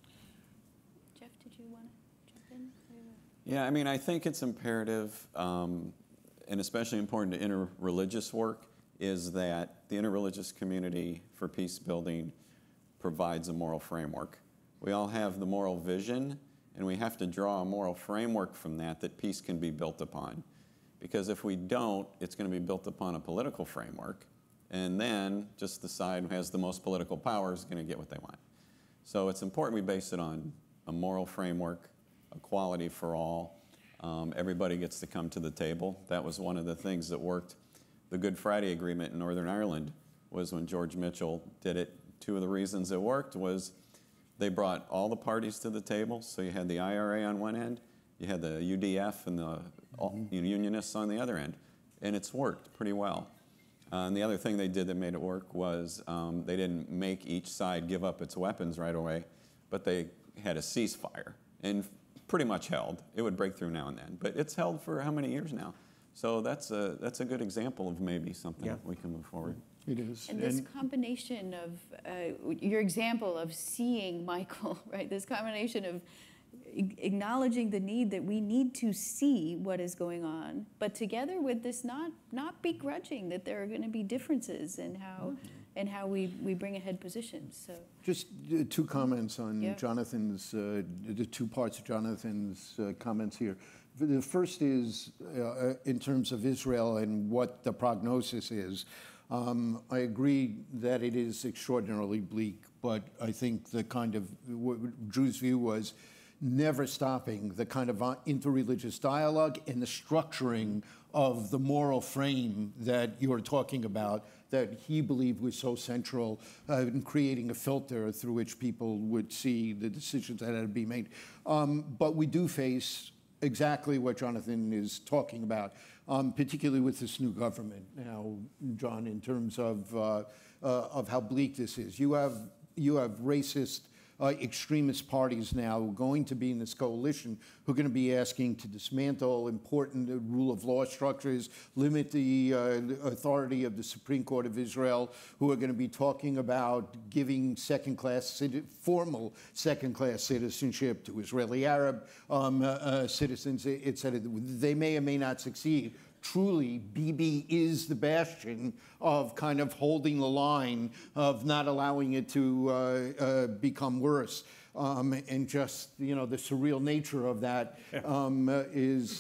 Jeff, did you want to jump in? Yeah, I mean, I think it's imperative, and especially important to interreligious work, is that the interreligious community for peace building provides a moral framework. We all have the moral vision, and we have to draw a moral framework from that peace can be built upon. Because if we don't, it's going to be built upon a political framework, and then just the side who has the most political power is going to get what they want. So it's important we base it on a moral framework, equality for all. Everybody gets to come to the table. That was one of the things that worked. The Good Friday Agreement in Northern Ireland was when George Mitchell did it. Two of the reasons it worked was they brought all the parties to the table. So you had the IRA on one end, you had the UDF and the unionists on the other end, and it's worked pretty well. And the other thing they did that made it work was they didn't make each side give up its weapons right away, but they had a ceasefire, and pretty much held. It would break through now and then, but it's held for how many years now? So that's a good example of maybe something we can move forward. It is. And this combination of your example of seeing Michael, right? This combination of acknowledging the need that we need to see what is going on, but together with this not begrudging that there are going to be differences in how we bring ahead positions. So just two comments on Jonathan's, the two parts of Jonathan's comments here. The first is in terms of Israel and what the prognosis is. I agree that it is extraordinarily bleak, but I think the kind of Drew's view was never stopping the kind of interreligious dialogue and the structuring of the moral frame that you're talking about that he believed was so central in creating a filter through which people would see the decisions that had to be made. But we do face exactly what Jonathan is talking about, particularly with this new government now, John, in terms of how bleak this is. You have racist extremist parties now going to be in this coalition who are going to be asking to dismantle important rule of law structures, limit the authority of the Supreme Court of Israel, who are going to be talking about giving formal second-class citizenship to Israeli Arab citizens, etc. They may or may not succeed. Truly, Bibi is the bastion of kind of holding the line, of not allowing it to become worse. And just, the surreal nature of that is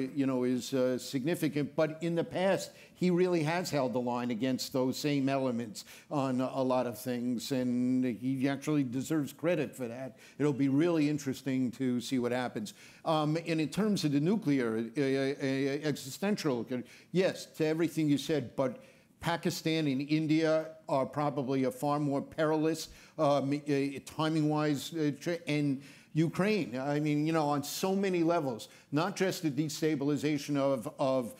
significant. But in the past, he really has held the line against those same elements on a lot of things, and he actually deserves credit for that. It'll be really interesting to see what happens. And in terms of the nuclear existential, yes, to everything you said, but Pakistan and India are probably a far more perilous, timing-wise, and Ukraine. I mean, on so many levels, not just the destabilization of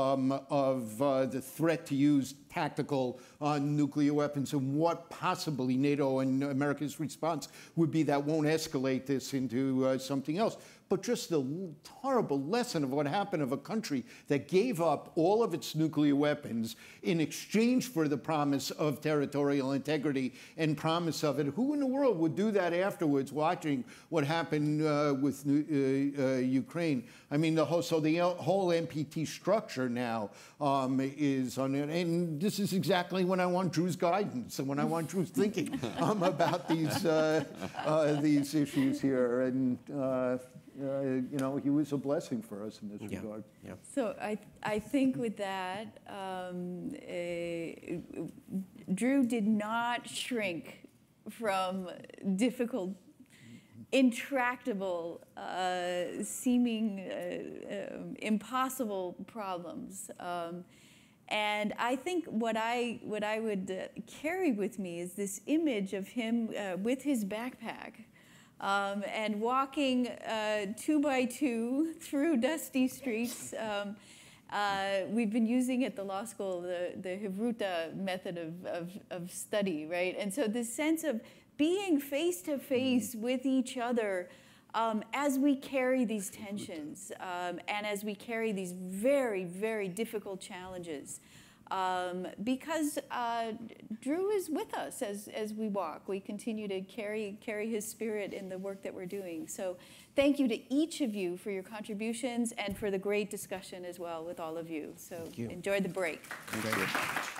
the threat to use tactical nuclear weapons and what possibly NATO and America's response would be that won't escalate this into something else. But just the horrible lesson of what happened of a country that gave up all of its nuclear weapons in exchange for the promise of territorial integrity and promise of it. Who in the world would do that afterwards, watching what happened with Ukraine? I mean, the whole NPT structure now is on it. And this is exactly when I want Drew's guidance and when I want Drew's thinking about these issues here. And he was a blessing for us in this regard. Yeah. So I think with that, Drew did not shrink from difficult, intractable, seeming impossible problems. And I think what I would carry with me is this image of him with his backpack, and walking 2 by 2 through dusty streets We've been using at the law school the Hivruta method of study, right? And so this sense of being face to face with each other as we carry these tensions and as we carry these very, very difficult challenges. Because Drew is with us as we walk. We continue to carry his spirit in the work that we're doing. So thank you to each of you for your contributions and for the great discussion as well with all of you. So enjoy the break. Thank you.